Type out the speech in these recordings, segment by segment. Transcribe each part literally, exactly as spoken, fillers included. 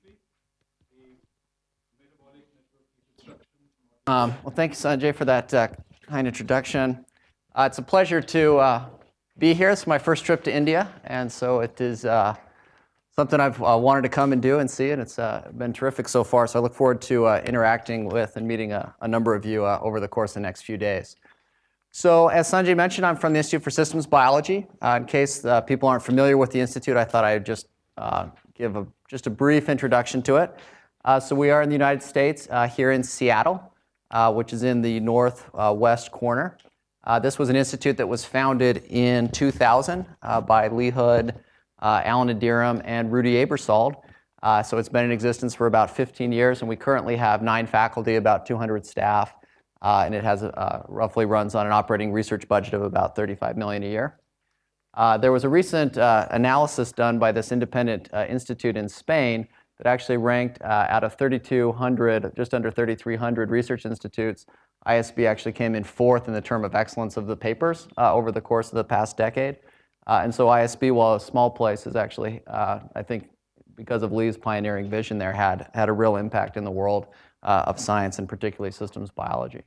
Um, well, thank you, Sanjay, for that uh, kind introduction. Uh, it's a pleasure to uh, be here. It's my first trip to India, and so it is uh, something I've uh, wanted to come and do and see, and it's uh, been terrific so far. So I look forward to uh, interacting with and meeting a, a number of you uh, over the course of the next few days. So as Sanjay mentioned, I'm from the Institute for Systems Biology. Uh, in case uh, people aren't familiar with the Institute, I thought I'd just uh, give a, just a brief introduction to it. Uh, so we are in the United States, uh, here in Seattle. Uh, which is in the northwest uh, corner. Uh, this was an institute that was founded in two thousand uh, by Lee Hood, uh, Alan Adiram, and Rudy Aebersold. Uh, so it's been in existence for about fifteen years, and we currently have nine faculty, about two hundred staff, uh, and it has uh, roughly runs on an operating research budget of about thirty-five million dollars a year. Uh, there was a recent uh, analysis done by this independent uh, institute in Spain that actually ranked uh, out of thirty-two hundred, just under thirty-three hundred research institutes. I S B actually came in fourth in the term of excellence of the papers uh, over the course of the past decade. Uh, and so I S B, while a small place, is actually, uh, I think, because of Lee's pioneering vision there, had, had a real impact in the world uh, of science, and particularly systems biology.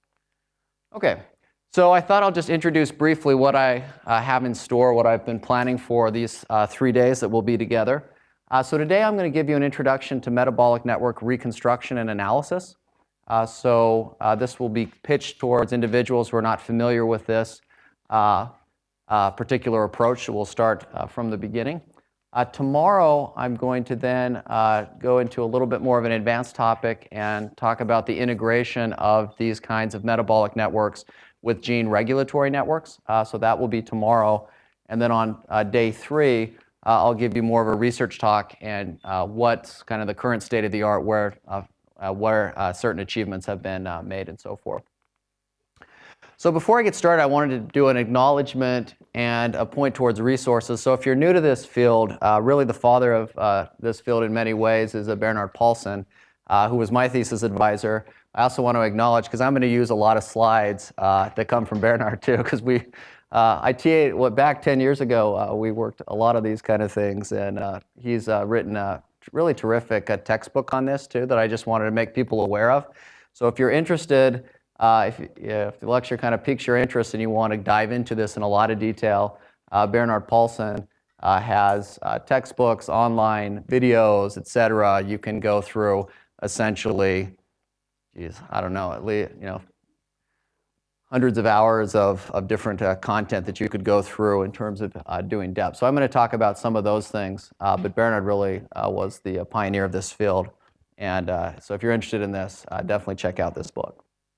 Okay, so I thought I'll just introduce briefly what I uh, have in store, what I've been planning for these uh, three days that we'll be together. Uh, so today I'm going to give you an introduction to metabolic network reconstruction and analysis. Uh, so uh, this will be pitched towards individuals who are not familiar with this uh, uh, particular approach. So we'll start uh, from the beginning. Uh, tomorrow I'm going to then uh, go into a little bit more of an advanced topic and talk about the integration of these kinds of metabolic networks with gene regulatory networks. Uh, so that will be tomorrow. And then on uh, day three, Uh, I'll give you more of a research talk and uh, what's kind of the current state of the art, where, uh, uh, where uh, certain achievements have been uh, made and so forth. So before I get started, I wanted to do an acknowledgement and a point towards resources. So if you're new to this field, uh, really the father of uh, this field in many ways is uh, Bernard Paulsen, uh, who was my thesis advisor. I also want to acknowledge, because I'm going to use a lot of slides uh, that come from Bernard too, because we Uh, I T A, well, back ten years ago, uh, we worked a lot of these kind of things, and uh, he's uh, written a really terrific uh, textbook on this too that I just wanted to make people aware of. So if you're interested, uh, if, if the lecture kind of piques your interest and you want to dive into this in a lot of detail, uh, Bernard Paulsen uh, has uh, textbooks, online videos, et cetera. You can go through essentially, geez, I don't know, at least, you know, hundreds of hours of, of different uh, content that you could go through in terms of uh, doing depth. So I'm going to talk about some of those things, uh, but Bernard really uh, was the uh, pioneer of this field. And uh, so if you're interested in this, uh, definitely check out this book.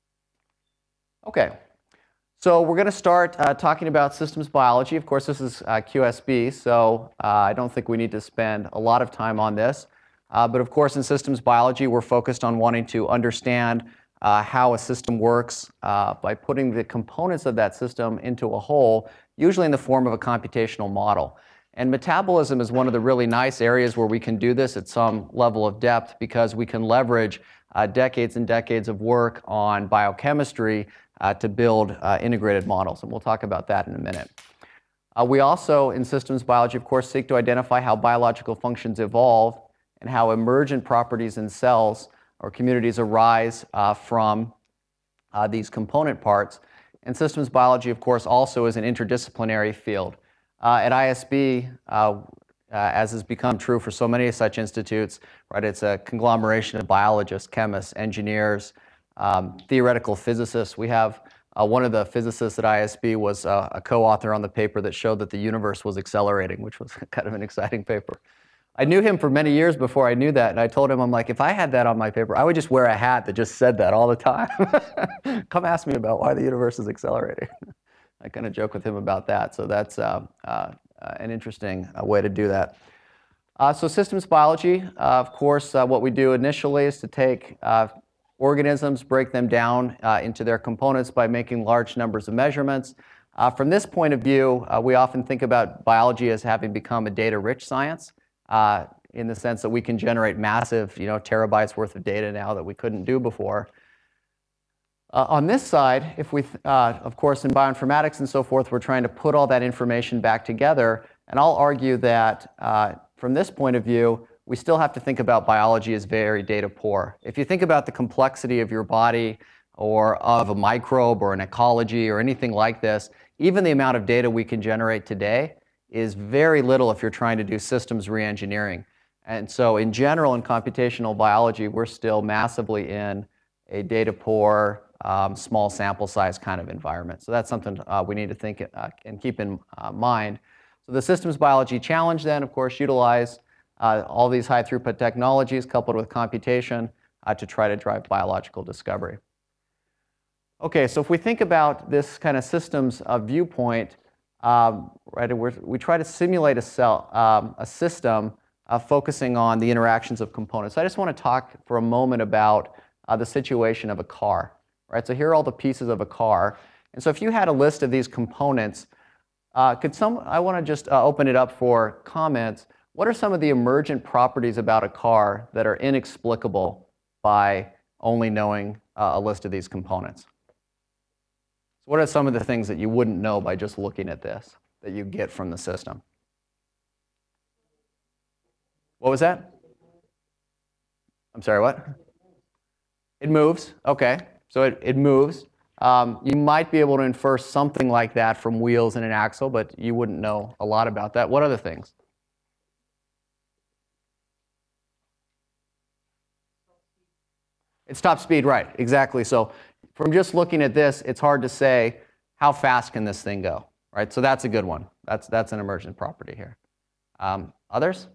Okay, so we're going to start uh, talking about systems biology. Of course, this is uh, Q S B, so uh, I don't think we need to spend a lot of time on this. Uh, but of course, in systems biology, we're focused on wanting to understand Uh, how a system works uh, by putting the components of that system into a whole, usually in the form of a computational model. And metabolism is one of the really nice areas where we can do this at some level of depth, because we can leverage uh, decades and decades of work on biochemistry uh, to build uh, integrated models. And we'll talk about that in a minute. Uh, we also, in systems biology, of course, seek to identify how biological functions evolve and how emergent properties in cells or communities arise uh, from uh, these component parts. And systems biology, of course, also is an interdisciplinary field. Uh, at I S B, uh, uh, as has become true for so many such institutes, right, it's a conglomeration of biologists, chemists, engineers, um, theoretical physicists. We have uh, one of the physicists at I S B was uh, a co-author on the paper that showed that the universe was accelerating, which was kind of an exciting paper. I knew him for many years before I knew that, and I told him, I'm like, if I had that on my paper, I would just wear a hat that just said that all the time. Come ask me about why the universe is accelerating. I kind of joke with him about that, so that's uh, uh, an interesting uh, way to do that. Uh, so systems biology, uh, of course, uh, what we do initially is to take uh, organisms, break them down uh, into their components by making large numbers of measurements. Uh, from this point of view, uh, we often think about biology as having become a data-rich science. Uh, in the sense that we can generate massive, you know, terabytes worth of data now that we couldn't do before. Uh, on this side, if we, uh, of course, in bioinformatics and so forth, we're trying to put all that information back together. And I'll argue that uh, from this point of view, we still have to think about biology as very data poor. If you think about the complexity of your body or of a microbe or an ecology or anything like this, even the amount of data we can generate today is very little if you're trying to do systems reengineering. And so in general, in computational biology, we're still massively in a data poor, um, small sample size kind of environment. So that's something uh, we need to think uh, and keep in uh, mind. So the systems biology challenge then, of course, utilize uh, all these high throughput technologies coupled with computation uh, to try to drive biological discovery. Okay, so if we think about this kind of systems uh, viewpoint, um, right, we're, we try to simulate a cell, um, a system uh, focusing on the interactions of components. So I just want to talk for a moment about uh, the situation of a car, right? So here are all the pieces of a car. And so if you had a list of these components, uh, could some, I want to just uh, open it up for comments. What are some of the emergent properties about a car that are inexplicable by only knowing uh, a list of these components? What are some of the things that you wouldn't know by just looking at this, that you get from the system? What was that? I'm sorry, what? It moves. Okay, so it, it moves. Um, you might be able to infer something like that from wheels and an axle, but you wouldn't know a lot about that. What other things? It's top speed, right, exactly. So from just looking at this, it's hard to say how fast can this thing go, right? So that's a good one. That's, that's an emergent property here. Um, others?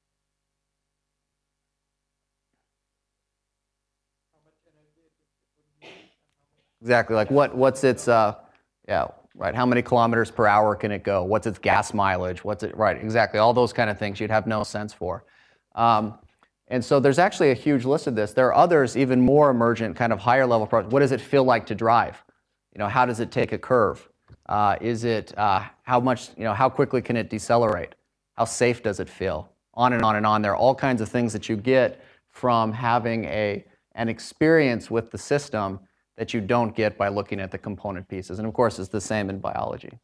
Exactly, like what, what's its, uh, yeah, right, how many kilometers per hour can it go? What's its gas mileage? What's it, right, exactly, all those kind of things you'd have no sense for. Um, And so there's actually a huge list of this. There are others, even more emergent, kind of higher level problems. What does it feel like to drive? You know, how does it take a curve? Uh, is it, uh, how much, you know, how quickly can it decelerate? How safe does it feel? On and on and on. There are all kinds of things that you get from having a, an experience with the system that you don't get by looking at the component pieces. And of course, it's the same in biology.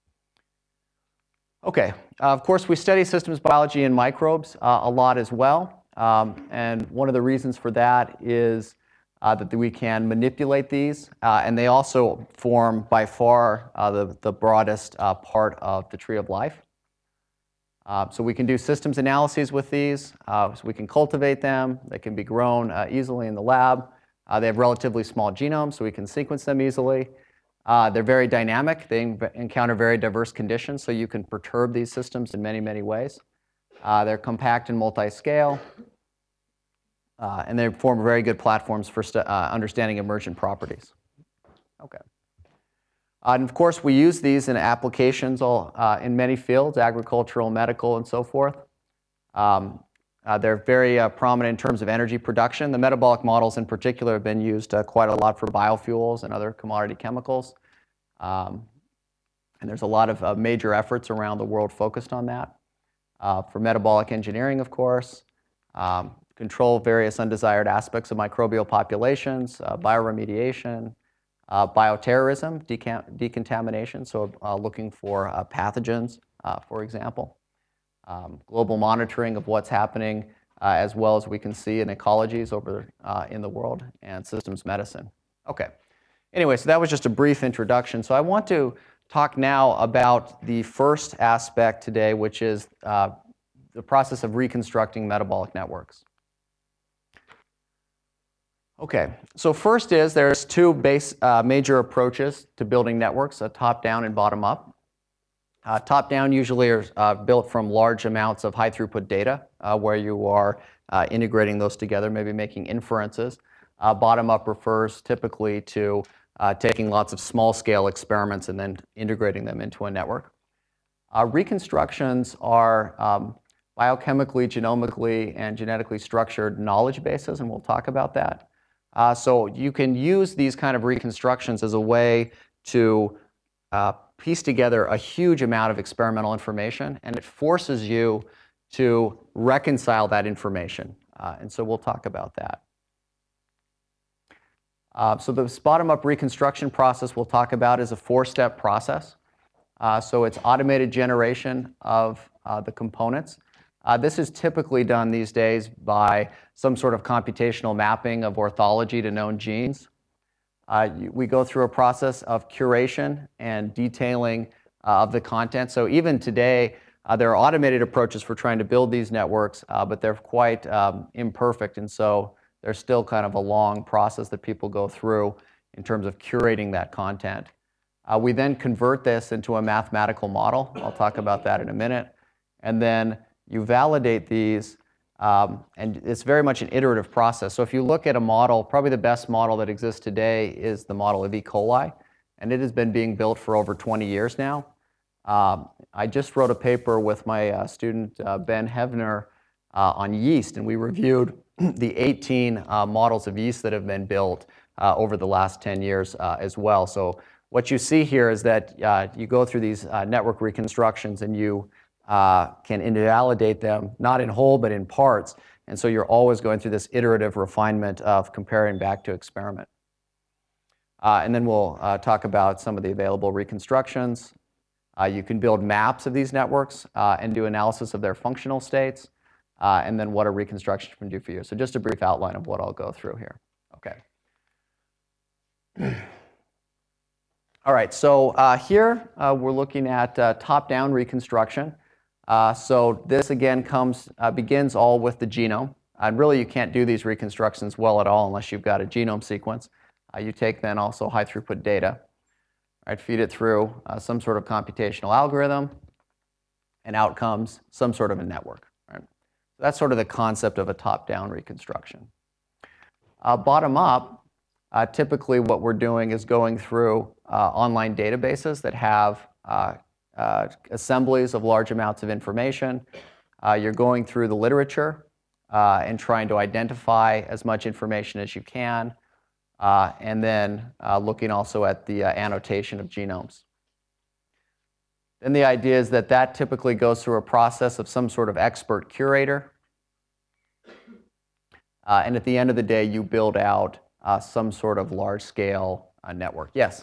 Okay, uh, of course, we study systems biology in microbes uh, a lot as well. Um, and one of the reasons for that is uh, that we can manipulate these, uh, and they also form by far uh, the, the broadest uh, part of the tree of life. Uh, so we can do systems analyses with these, uh, so we can cultivate them, they can be grown uh, easily in the lab. Uh, they have relatively small genomes, so we can sequence them easily. Uh, they're very dynamic, they encounter very diverse conditions, so you can perturb these systems in many, many ways. Uh, they're compact and multi-scale, uh, and they form very good platforms for uh, understanding emergent properties. Okay. Uh, and of course, we use these in applications all, uh, in many fields, agricultural, medical, and so forth. Um, uh, they're very uh, prominent in terms of energy production. The metabolic models in particular have been used uh, quite a lot for biofuels and other commodity chemicals. Um, and there's a lot of uh, major efforts around the world focused on that. Uh, for metabolic engineering, of course, um, control various undesired aspects of microbial populations, uh, bioremediation, uh, bioterrorism, decontamination, so uh, looking for uh, pathogens, uh, for example, um, global monitoring of what's happening, uh, as well as we can see in ecologies over uh, in the world, and systems medicine. Okay. Anyway, so that was just a brief introduction. So I want to talk now about the first aspect today, which is uh, the process of reconstructing metabolic networks. Okay, so first is there's two base, uh, major approaches to building networks, a top-down and bottom-up. Uh, top-down usually are uh, built from large amounts of high-throughput data, uh, where you are uh, integrating those together, maybe making inferences. Uh, bottom-up refers typically to Uh, taking lots of small-scale experiments and then integrating them into a network. Uh, reconstructions are um, biochemically, genomically, and genetically structured knowledge bases, and we'll talk about that. Uh, so you can use these kind of reconstructions as a way to uh, piece together a huge amount of experimental information, and it forces you to reconcile that information. Uh, and so we'll talk about that. Uh, so this bottom-up reconstruction process we'll talk about is a four-step process. Uh, so it's automated generation of uh, the components. Uh, this is typically done these days by some sort of computational mapping of orthology to known genes. Uh, we go through a process of curation and detailing uh, of the content. So even today, uh, there are automated approaches for trying to build these networks, uh, but they're quite um, imperfect, and so there's still kind of a long process that people go through in terms of curating that content. Uh, we then convert this into a mathematical model. I'll talk about that in a minute. And then you validate these, um, and it's very much an iterative process. So if you look at a model, probably the best model that exists today is the model of E. coli, and it has been being built for over twenty years now. Um, I just wrote a paper with my uh, student uh, Ben Hevner uh, on yeast, and we reviewed the eighteen uh, models of yeast that have been built uh, over the last ten years uh, as well. So what you see here is that uh, you go through these uh, network reconstructions and you uh, can invalidate them, not in whole, but in parts. And so you're always going through this iterative refinement of comparing back to experiment. Uh, and then we'll uh, talk about some of the available reconstructions. Uh, you can build maps of these networks uh, and do analysis of their functional states, uh, and then what a reconstruction can do for you. So just a brief outline of what I'll go through here. Okay. All right, so uh, here uh, we're looking at uh, top-down reconstruction. Uh, so this again comes, uh, begins all with the genome. And really you can't do these reconstructions well at all unless you've got a genome sequence. Uh, you take then also high-throughput data. Right, feed it through uh, some sort of computational algorithm, and out comes some sort of a network. Right? So that's sort of the concept of a top-down reconstruction. Uh, Bottom-up, uh, typically what we're doing is going through uh, online databases that have uh, uh, assemblies of large amounts of information. Uh, you're going through the literature uh, and trying to identify as much information as you can. Uh, and then uh, looking also at the uh, annotation of genomes. Then the idea is that that typically goes through a process of some sort of expert curator. Uh, and at the end of the day, you build out uh, some sort of large-scale uh, network. Yes?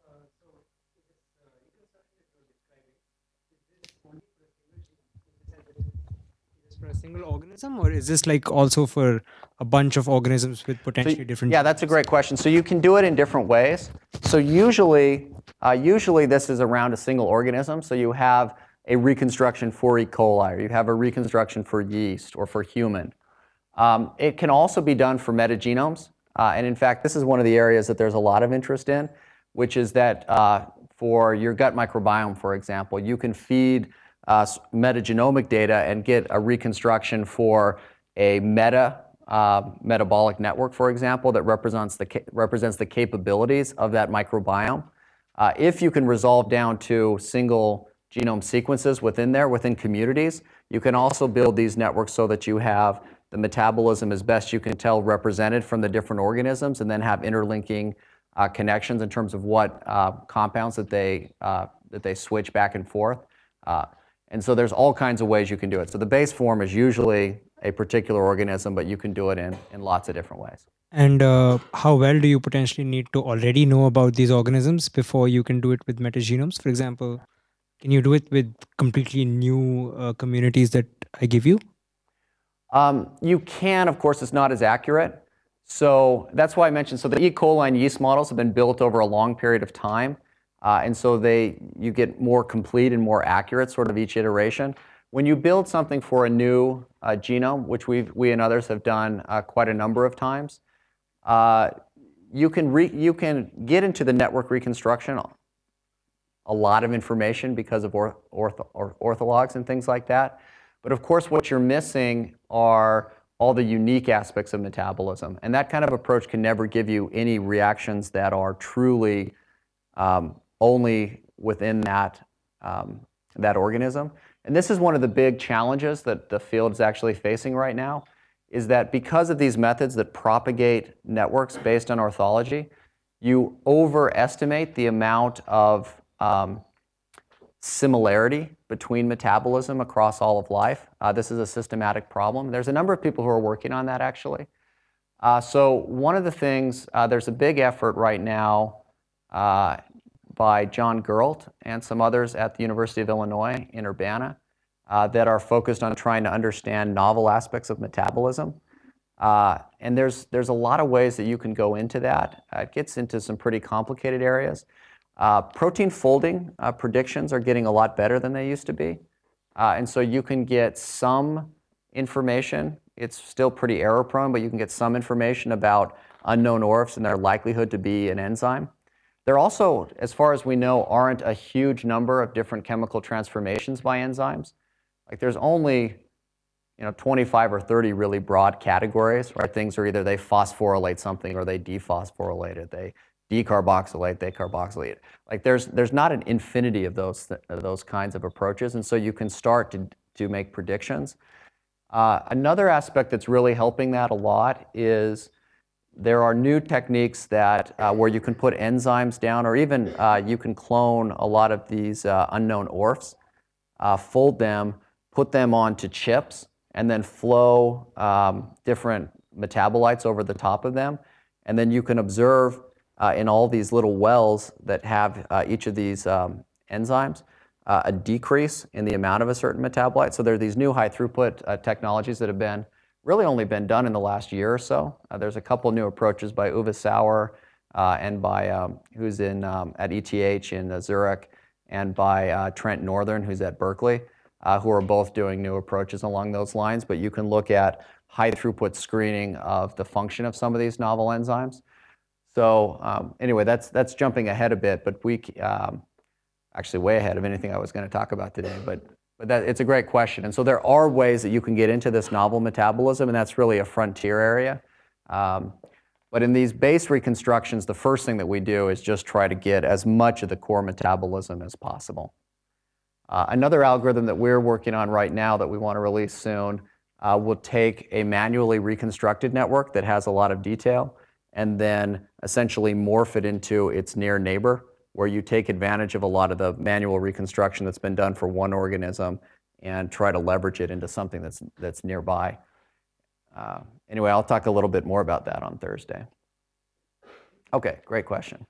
For a single organism, or is this like also for a bunch of organisms with potentially so, different? Yeah, that's a great question. So you can do it in different ways. So usually, uh, usually this is around a single organism. So you have a reconstruction for E. coli, or you have a reconstruction for yeast or for human. Um, it can also be done for metagenomes. Uh, and in fact, this is one of the areas that there's a lot of interest in, which is that uh, for your gut microbiome, for example, you can feed Uh, metagenomic data and get a reconstruction for a meta uh, metabolic network, for example, that represents the represents the capabilities of that microbiome. Uh, if you can resolve down to single genome sequences within there, within communities, you can also build these networks so that you have the metabolism, as best you can tell, represented from the different organisms, and then have interlinking uh, connections in terms of what uh, compounds that they uh, that they switch back and forth. Uh, And so there's all kinds of ways you can do it. So the base form is usually a particular organism, but you can do it in, in lots of different ways. And uh, how well do you potentially need to already know about these organisms before you can do it with metagenomes? For example, can you do it with completely new uh, communities that I give you? Um, you can, of course, it's not as accurate. So that's why I mentioned, so the E. coli and yeast models have been built over a long period of time. Uh, and so they, you get more complete and more accurate sort of each iteration. When you build something for a new uh, genome, which we've, we and others have done uh, quite a number of times, uh, you can, re, you can get into the network reconstruction a lot of information because of orth, orth, or orthologs and things like that. But of course, what you're missing are all the unique aspects of metabolism. And that kind of approach can never give you any reactions that are truly um, only within that, um, that organism. And this is one of the big challenges that the field is actually facing right now, is that because of these methods that propagate networks based on orthology, you overestimate the amount of um, similarity between metabolism across all of life. Uh, this is a systematic problem. There's a number of people who are working on that, actually. Uh, so one of the things, uh, there's a big effort right now uh, by John Geralt and some others at the University of Illinois in Urbana uh, that are focused on trying to understand novel aspects of metabolism. Uh, and there's, there's a lot of ways that you can go into that. Uh, it gets into some pretty complicated areas. Uh, protein folding uh, predictions are getting a lot better than they used to be. Uh, and so you can get some information. It's still pretty error prone, but you can get some information about unknown O R Fs and their likelihood to be an enzyme. There also, as far as we know, aren't a huge number of different chemical transformations by enzymes. Like there's only you know, twenty-five or thirty really broad categories, right? Things are either they phosphorylate something or they dephosphorylate it, they decarboxylate, they carboxylate it. Like there's, there's not an infinity of those, th those kinds of approaches, and so you can start to, to make predictions. Uh, another aspect that's really helping that a lot is there are new techniques that uh, where you can put enzymes down, or even uh, you can clone a lot of these uh, unknown O R Fs, uh, fold them, put them onto chips, and then flow um, different metabolites over the top of them. And then you can observe uh, in all these little wells that have uh, each of these um, enzymes uh, a decrease in the amount of a certain metabolite. So there are these new high throughput uh, technologies that have been really only been done in the last year or so. Uh, there's a couple new approaches by Uwe Sauer uh, and by um, who's in um, at E T H in uh, Zurich, and by uh, Trent Northern, who's at Berkeley, uh, who are both doing new approaches along those lines. But you can look at high throughput screening of the function of some of these novel enzymes. So um, anyway, that's that's jumping ahead a bit, but we um, actually way ahead of anything I was going to talk about today. But But that, it's a great question. And so there are ways that you can get into this novel metabolism, and that's really a frontier area. Um, but in these base reconstructions, the first thing that we do is just try to get as much of the core metabolism as possible. Uh, another algorithm that we're working on right now that we want to release soon uh, will take a manually reconstructed network that has a lot of detail and then essentially morph it into its near neighbor, where you take advantage of a lot of the manual reconstruction that's been done for one organism and try to leverage it into something that's, that's nearby. Uh, anyway, I'll talk a little bit more about that on Thursday. Okay, great question.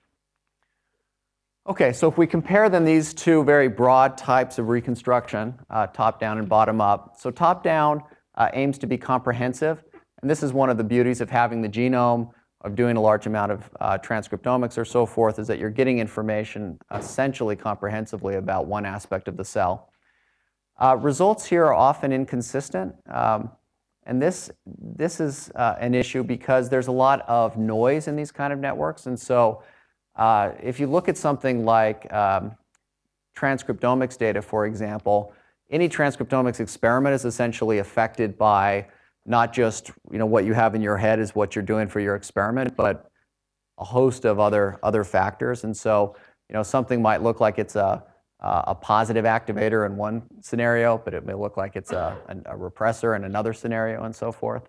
Okay, so if we compare then these two very broad types of reconstruction, uh, top-down and bottom-up. So top-down uh, aims to be comprehensive, and this is one of the beauties of having the genome, of doing a large amount of uh, transcriptomics or so forth, is that you're getting information essentially comprehensively about one aspect of the cell. Uh, results here are often inconsistent, um, and this, this is uh, an issue because there's a lot of noise in these kind of networks. And so uh, if you look at something like um, transcriptomics data, for example, any transcriptomics experiment is essentially affected by not just you know, what you have in your head is what you're doing for your experiment, but a host of other, other factors. And so you know, something might look like it's a, a positive activator in one scenario, but it may look like it's a, a repressor in another scenario, and so forth.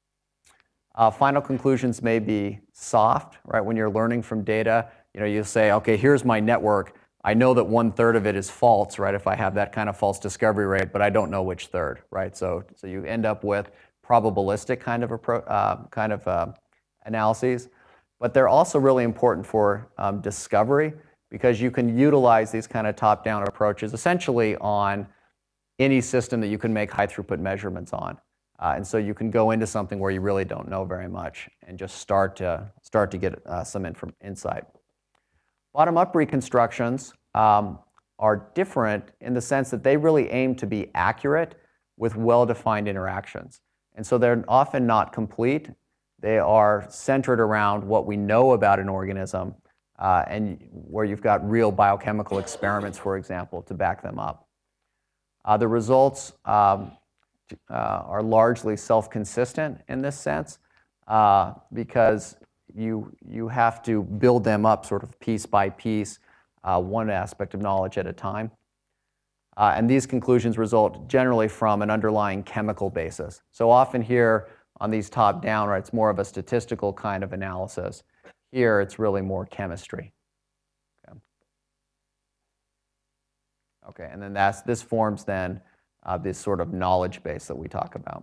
Uh, final conclusions may be soft, right? When you're learning from data, you know, you say, okay, here's my network. I know that one third of it is false, right? If I have that kind of false discovery rate, but I don't know which third, right? So, so you end up with probabilistic kind of, appro uh, kind of uh, analyses. But they're also really important for um, discovery, because you can utilize these kind of top-down approaches essentially on any system that you can make high-throughput measurements on. Uh, and so you can go into something where you really don't know very much and just start to, start to get uh, some insight. Bottom-up reconstructions um, are different in the sense that they really aim to be accurate with well-defined interactions. And so they're often not complete. They are centered around what we know about an organism, uh, and where you've got real biochemical experiments, for example, to back them up. Uh, the results um, uh, are largely self-consistent in this sense, uh, because you, you have to build them up sort of piece by piece, uh, one aspect of knowledge at a time. Uh, and these conclusions result generally from an underlying chemical basis. So often here on these top-down, right, it's more of a statistical kind of analysis. Here it's really more chemistry. Okay, okay, and then that's, this forms then uh, this sort of knowledge base that we talk about.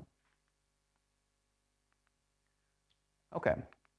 Okay.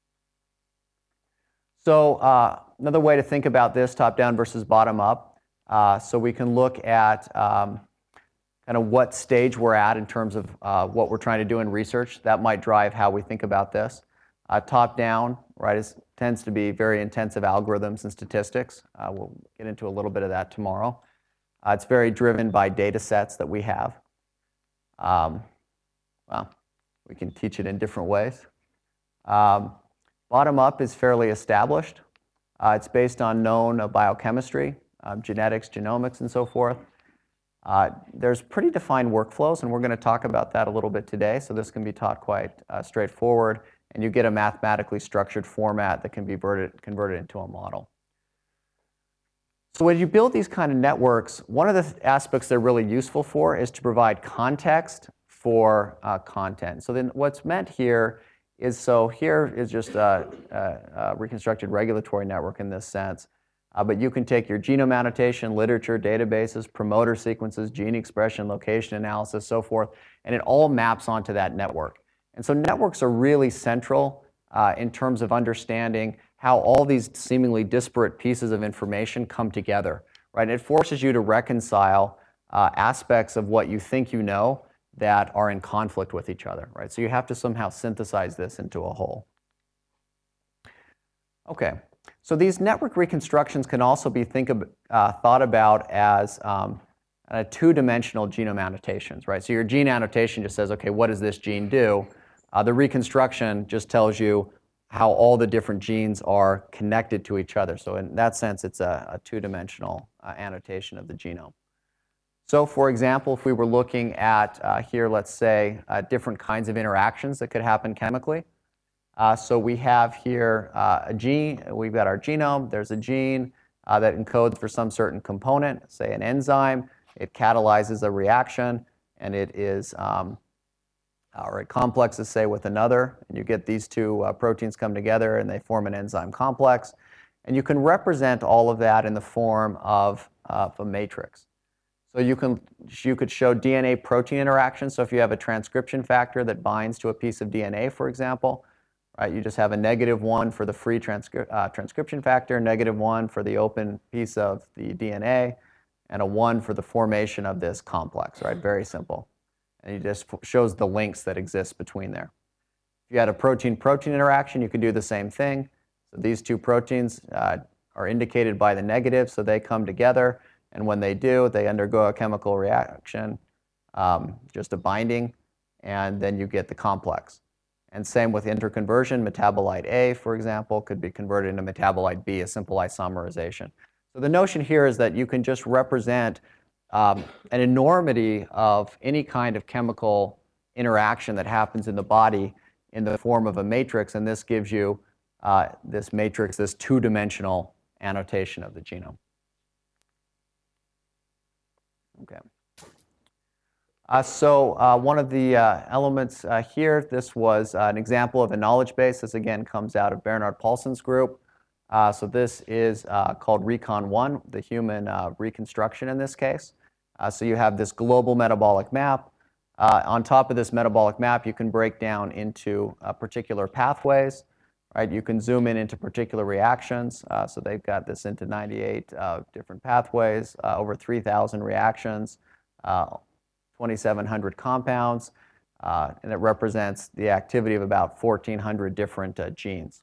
So uh, another way to think about this, top-down versus bottom-up. Uh, so we can look at um, kind of what stage we're at in terms of uh, what we're trying to do in research. That might drive how we think about this. Uh, top down, right, is, tends to be very intensive algorithms and statistics. Uh, we'll get into a little bit of that tomorrow. Uh, it's very driven by data sets that we have. Um, well, we can teach it in different ways. Um, bottom up is fairly established. Uh, it's based on known uh, biochemistry, uh, genetics, genomics, and so forth. Uh, there's pretty defined workflows, and we're going to talk about that a little bit today, so this can be taught quite uh, straightforward, and you get a mathematically structured format that can be converted, converted into a model. So when you build these kind of networks, one of the aspects they're really useful for is to provide context for uh, content. So then what's meant here is, so here is just a, a, a reconstructed regulatory network in this sense. Uh, but you can take your genome annotation, literature, databases, promoter sequences, gene expression, location analysis, so forth, and it all maps onto that network. And so networks are really central uh, in terms of understanding how all these seemingly disparate pieces of information come together, right? It forces you to reconcile uh, aspects of what you think you know that are in conflict with each other, right? So you have to somehow synthesize this into a whole. Okay. So these network reconstructions can also be think of, uh, thought about as um, uh, two-dimensional genome annotations, right? So your gene annotation just says, okay, what does this gene do? Uh, the reconstruction just tells you how all the different genes are connected to each other. So in that sense, it's a, a two-dimensional uh, annotation of the genome. So for example, if we were looking at uh, here, let's say, uh, different kinds of interactions that could happen chemically. Uh, so we have here uh, a gene, we've got our genome, there's a gene uh, that encodes for some certain component, say an enzyme, it catalyzes a reaction, and it is, um, or it complexes, say, with another, and you get these two uh, proteins come together and they form an enzyme complex. And you can represent all of that in the form of, uh, of a matrix. So you, can, you could show D N A protein interactions, so if you have a transcription factor that binds to a piece of D N A, for example, right, you just have a negative one for the free transcri uh, transcription factor, negative one for the open piece of the D N A, and a one for the formation of this complex, right? Very simple. And it just shows the links that exist between there. If you had a protein-protein interaction, you could do the same thing. So these two proteins uh, are indicated by the negative, so they come together, and when they do, they undergo a chemical reaction, um, just a binding, and then you get the complex. And same with interconversion, metabolite A, for example, could be converted into metabolite B, a simple isomerization. So the notion here is that you can just represent um, an enormity of any kind of chemical interaction that happens in the body in the form of a matrix, and this gives you uh, this matrix, this two-dimensional annotation of the genome. Okay. Uh, so uh, one of the uh, elements uh, here, this was uh, an example of a knowledge base. This again comes out of Bernard Paulson's group. Uh, so this is uh, called Recon one, the human uh, reconstruction in this case. Uh, so you have this global metabolic map. Uh, on top of this metabolic map, you can break down into uh, particular pathways. Right? You can zoom in into particular reactions. Uh, so they've got this into ninety-eight uh, different pathways, uh, over three thousand reactions. Uh, twenty-seven hundred compounds, uh, and it represents the activity of about fourteen hundred different uh, genes.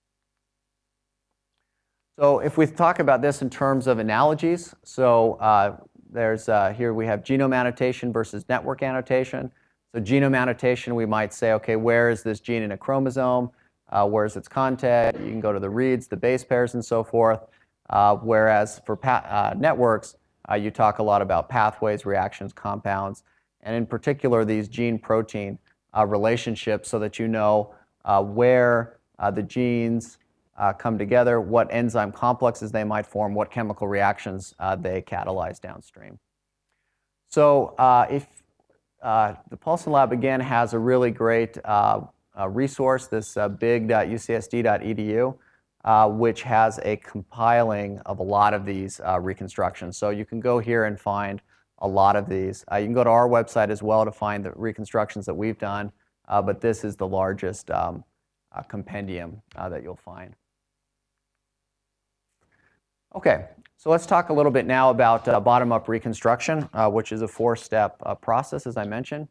So if we talk about this in terms of analogies, so uh, there's uh, here we have genome annotation versus network annotation. So genome annotation, we might say, okay, where is this gene in a chromosome? Uh, where's its content? You can go to the reads, the base pairs, and so forth. Uh, whereas for pa uh, networks, Uh, you talk a lot about pathways, reactions, compounds, and in particular these gene-protein uh, relationships so that you know uh, where uh, the genes uh, come together, what enzyme complexes they might form, what chemical reactions uh, they catalyze downstream. So uh, if uh, the Paulson Lab, again, has a really great uh, uh, resource, this uh, big dot U C S D dot E D U. Uh, which has a compiling of a lot of these uh, reconstructions. So you can go here and find a lot of these. Uh, you can go to our website as well to find the reconstructions that we've done, uh, but this is the largest um, uh, compendium uh, that you'll find. Okay, so let's talk a little bit now about uh, bottom-up reconstruction, uh, which is a four-step uh, process, as I mentioned.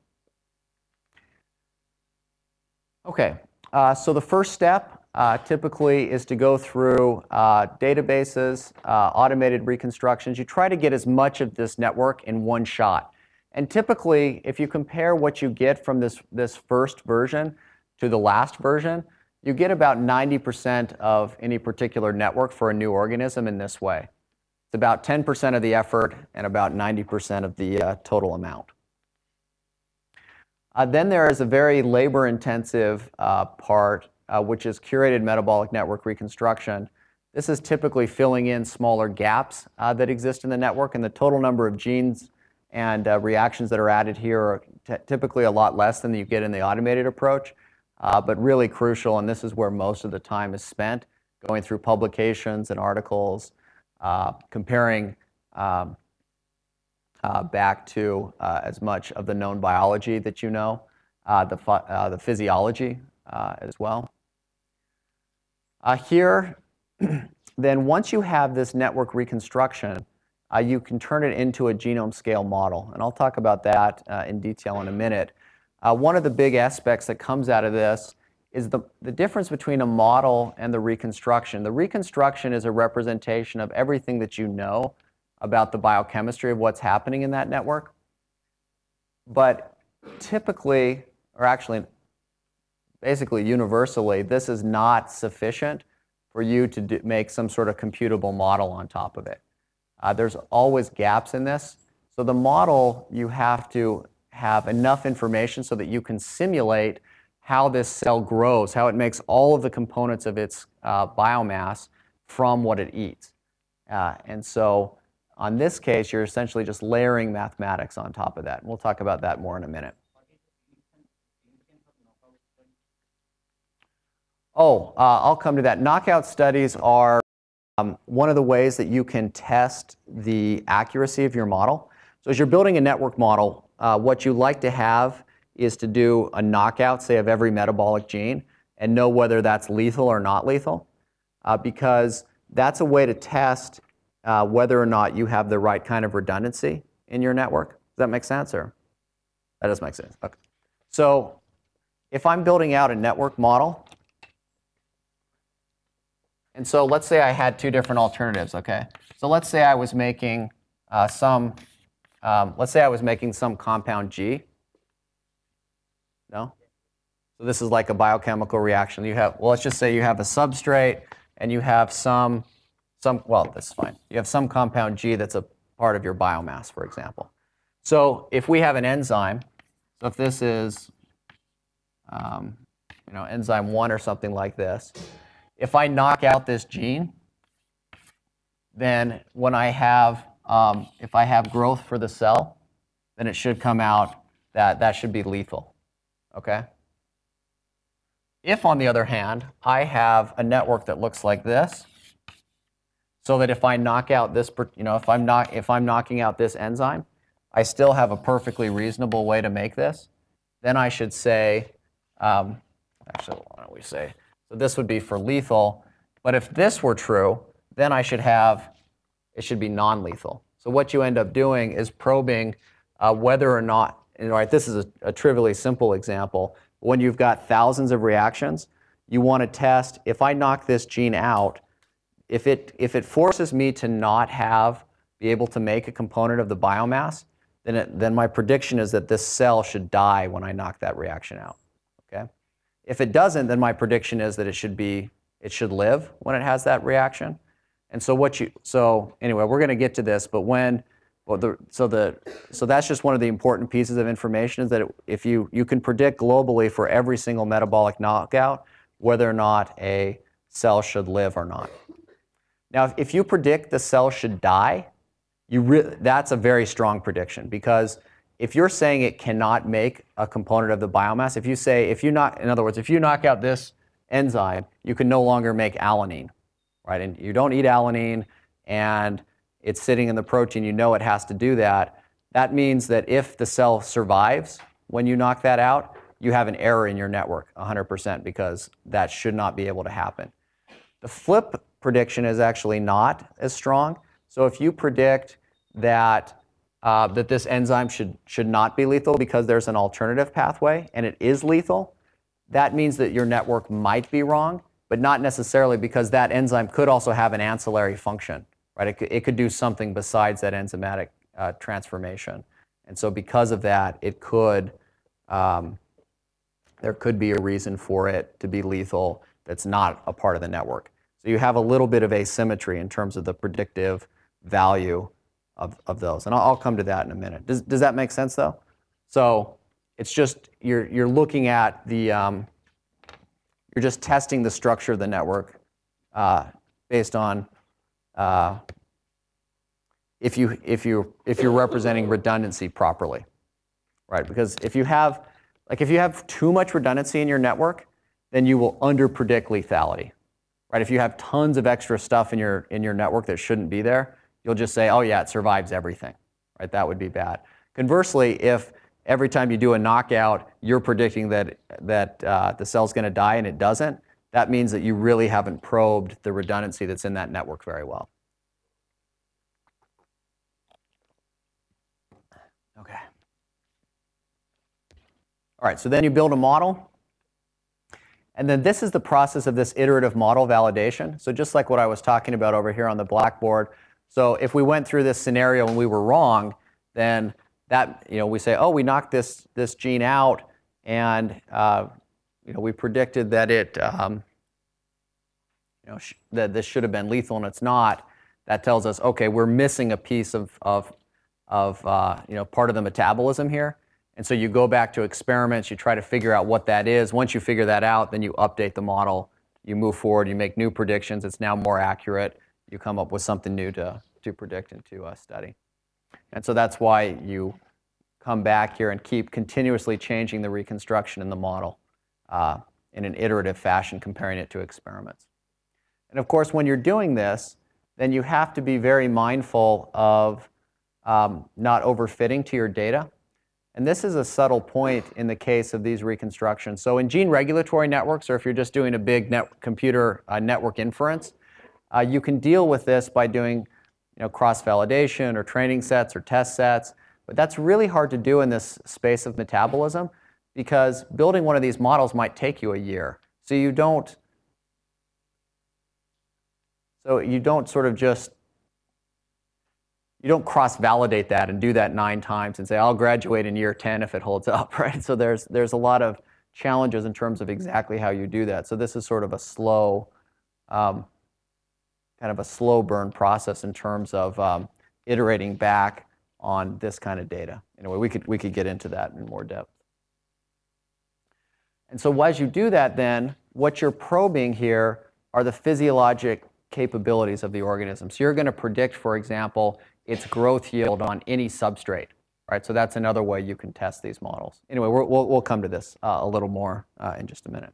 Okay, uh, so the first step uh, typically is to go through uh, databases, uh, automated reconstructions. You try to get as much of this network in one shot. And typically, if you compare what you get from this, this first version to the last version, you get about ninety percent of any particular network for a new organism in this way. It's about ten percent of the effort and about ninety percent of the uh, total amount. Uh, then there is a very labor-intensive uh, part, uh, which is curated metabolic network reconstruction. This is typically filling in smaller gaps uh, that exist in the network, and the total number of genes and uh, reactions that are added here are typically a lot less than you get in the automated approach, uh, but really crucial, and this is where most of the time is spent, going through publications and articles, uh, comparing um, Uh, back to uh, as much of the known biology that you know, uh, the, uh, the physiology uh, as well. Uh, here, then once you have this network reconstruction, uh, you can turn it into a genome scale model. And I'll talk about that uh, in detail in a minute. Uh, one of the big aspects that comes out of this is the, the difference between a model and the reconstruction. The reconstruction is a representation of everything that you know about the biochemistry of what's happening in that network. But typically, or actually, basically universally, this is not sufficient for you to do, make some sort of computable model on top of it. Uh, there's always gaps in this. So the model, you have to have enough information so that you can simulate how this cell grows, how it makes all of the components of its uh, biomass from what it eats. Uh, and so on this case, you're essentially just layering mathematics on top of that. And we'll talk about that more in a minute. Oh, uh, I'll come to that. Knockout studies are um, one of the ways that you can test the accuracy of your model. So as you're building a network model, uh, what you like to have is to do a knockout, say, of every metabolic gene and know whether that's lethal or not lethal, uh, because that's a way to test Uh, whether or not you have the right kind of redundancy in your network. Does that make sense? Or that does make sense. Okay. So if I'm building out a network model, and so let's say I had two different alternatives, okay? So let's say I was making uh, some, um, let's say I was making some compound G. No? So this is like a biochemical reaction. You have, well, let's just say you have a substrate and you have some Some, well, that's fine. You have some compound G that's a part of your biomass, for example. So if we have an enzyme, so if this is, um, you know, enzyme one or something like this, if I knock out this gene, then when I have, um, if I have growth for the cell, then it should come out that that should be lethal, okay? If, on the other hand, I have a network that looks like this, so that if I knock out this, you know, if I'm not, if I'm knocking out this enzyme, I still have a perfectly reasonable way to make this. Then I should say, um, actually, why don't we say, so this would be for lethal. But if this were true, then I should have, it should be non-lethal. So what you end up doing is probing uh, whether or not, and right, this is a, a trivially simple example. When you've got thousands of reactions, you want to test, if I knock this gene out, If it, if it forces me to not have, be able to make a component of the biomass, then, it, then my prediction is that this cell should die when I knock that reaction out, okay? If it doesn't, then my prediction is that it should be, it should live when it has that reaction. And so what you, so anyway, we're gonna get to this, but when, well, the, so the, so that's just one of the important pieces of information is that it, if you, you can predict globally for every single metabolic knockout, whether or not a cell should live or not. Now, if you predict the cell should die, you re that's a very strong prediction, because if you're saying it cannot make a component of the biomass, if you say, if you knock, in other words, if you knock out this enzyme, you can no longer make alanine, right? And you don't eat alanine, and it's sitting in the protein, you know it has to do that. That means that if the cell survives when you knock that out, you have an error in your network, one hundred percent, because that should not be able to happen. The flip prediction is actually not as strong. So if you predict that, uh, that this enzyme should, should not be lethal because there's an alternative pathway and it is lethal, that means that your network might be wrong, but not necessarily, because that enzyme could also have an ancillary function, right? It could, it could do something besides that enzymatic uh, transformation. And so because of that, it could, um, there could be a reason for it to be lethal that's not a part of the network. So you have a little bit of asymmetry in terms of the predictive value of, of those. And I'll, I'll come to that in a minute. Does, does that make sense, though? So it's just, you're, you're looking at the, um, you're just testing the structure of the network uh, based on uh, if you if you if you're representing redundancy properly, right? Because if you have like if you have too much redundancy in your network, then you will underpredict lethality, right? If you have tons of extra stuff in your in your network that shouldn't be there, you'll just say, oh yeah, it survives everything, right? That would be bad. Conversely, if every time you do a knockout, you're predicting that that uh, the cell's going to die and it doesn't, that means that you really haven't probed the redundancy that's in that network very well. Okay. All right, so then you build a model. And then this is the process of this iterative model validation. So just like what I was talking about over here on the blackboard. So if we went through this scenario and we were wrong, then that, you know, we say, oh, we knocked this, this gene out, and uh, you know, we predicted that it, um, you know, sh that this should have been lethal and it's not. That tells us, okay, we're missing a piece of, of, of uh, you know, part of the metabolism here. And so you go back to experiments, you try to figure out what that is. Once you figure that out, then you update the model, you move forward, you make new predictions. It's now more accurate. You come up with something new to, to predict and to uh, study. And so that's why you come back here and keep continuously changing the reconstruction in the model uh, in an iterative fashion, comparing it to experiments. And of course, when you're doing this, then you have to be very mindful of um, not overfitting to your data. And this is a subtle point in the case of these reconstructions. So in gene regulatory networks, or if you're just doing a big net computer uh, network inference, uh, you can deal with this by doing, you know, cross-validation or training sets or test sets. But that's really hard to do in this space of metabolism, because building one of these models might take you a year. So you don't, so you don't sort of just, you don't cross-validate that and do that nine times and say, I'll graduate in year ten if it holds up, right? So there's, there's a lot of challenges in terms of exactly how you do that. So this is sort of a slow, um, kind of a slow burn process in terms of um, iterating back on this kind of data. Anyway, we could, we could get into that in more depth. And so as you do that, then what you're probing here are the physiologic capabilities of the organism. So you're going to predict, for example, its growth yield on any substrate, right? So that's another way you can test these models. Anyway, we're, we'll, we'll come to this uh, a little more uh, in just a minute.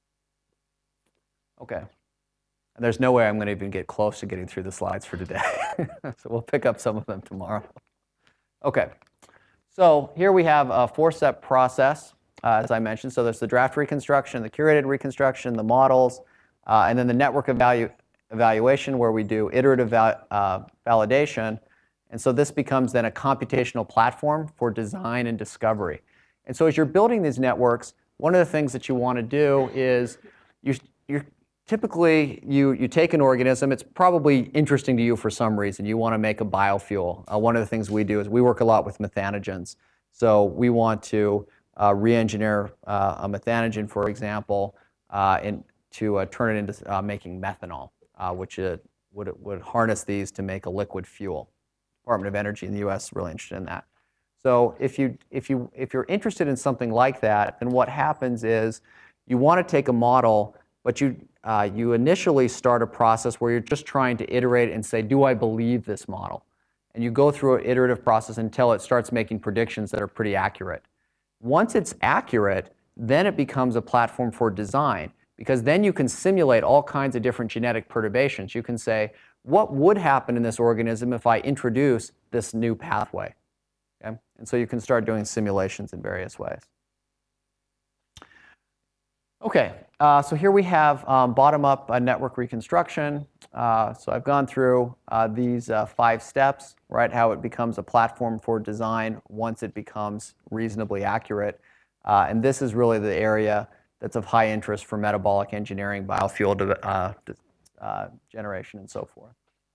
Okay. And there's no way I'm going to even get close to getting through the slides for today. So we'll pick up some of them tomorrow. Okay. So here we have a four-step process, uh, as I mentioned. So there's the draft reconstruction, the curated reconstruction, the models, uh, and then the network evalu evaluation, where we do iterative val uh, validation. And so this becomes then a computational platform for design and discovery. And so as you're building these networks, one of the things that you want to do is you, you're typically, you, you take an organism. It's probably interesting to you for some reason. You want to make a biofuel. Uh, one of the things we do is we work a lot with methanogens. So we want to uh, re-engineer uh, a methanogen, for example, uh, and to uh, turn it into uh, making methanol, uh, which uh, would, would harness these to make a liquid fuel. Department of Energy in the U S is really interested in that. So if, you, if, you, if you're interested in something like that, then what happens is you want to take a model, but you, uh, you initially start a process where you're just trying to iterate and say, do I believe this model? And you go through an iterative process until it starts making predictions that are pretty accurate. Once it's accurate, then it becomes a platform for design, because then you can simulate all kinds of different genetic perturbations. You can say, what would happen in this organism if I introduce this new pathway? Okay? And so you can start doing simulations in various ways. Okay, uh, so here we have um, bottom-up uh, network reconstruction. Uh, so I've gone through uh, these uh, five steps, right? How it becomes a platform for design once it becomes reasonably accurate. Uh, and this is really the area that's of high interest for metabolic engineering, biofuel de uh, de uh, generation, and so forth.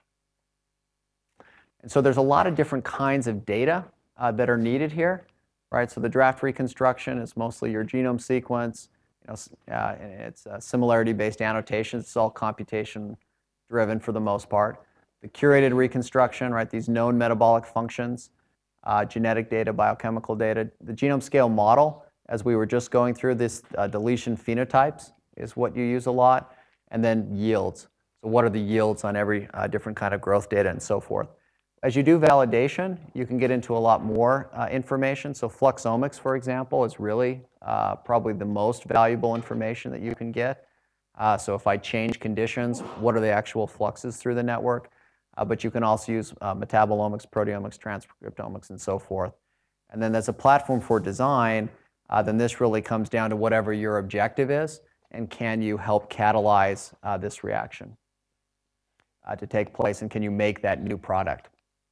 And so there's a lot of different kinds of data uh, that are needed here, right? So the draft reconstruction is mostly your genome sequence. You know, uh, it's uh, similarity-based annotations. It's all computation-driven for the most part. The curated reconstruction, right? These known metabolic functions, uh, genetic data, biochemical data. The genome scale model, as we were just going through, this uh, deletion phenotypes is what you use a lot, and then yields. So what are the yields on every uh, different kind of growth data and so forth. As you do validation, you can get into a lot more uh, information. So fluxomics, for example, is really uh, probably the most valuable information that you can get. Uh, so if I change conditions, what are the actual fluxes through the network? Uh, but you can also use uh, metabolomics, proteomics, transcriptomics, and so forth. And then as a platform for design, uh, then this really comes down to whatever your objective is, and can you help catalyze uh, this reaction uh, to take place, and can you make that new product?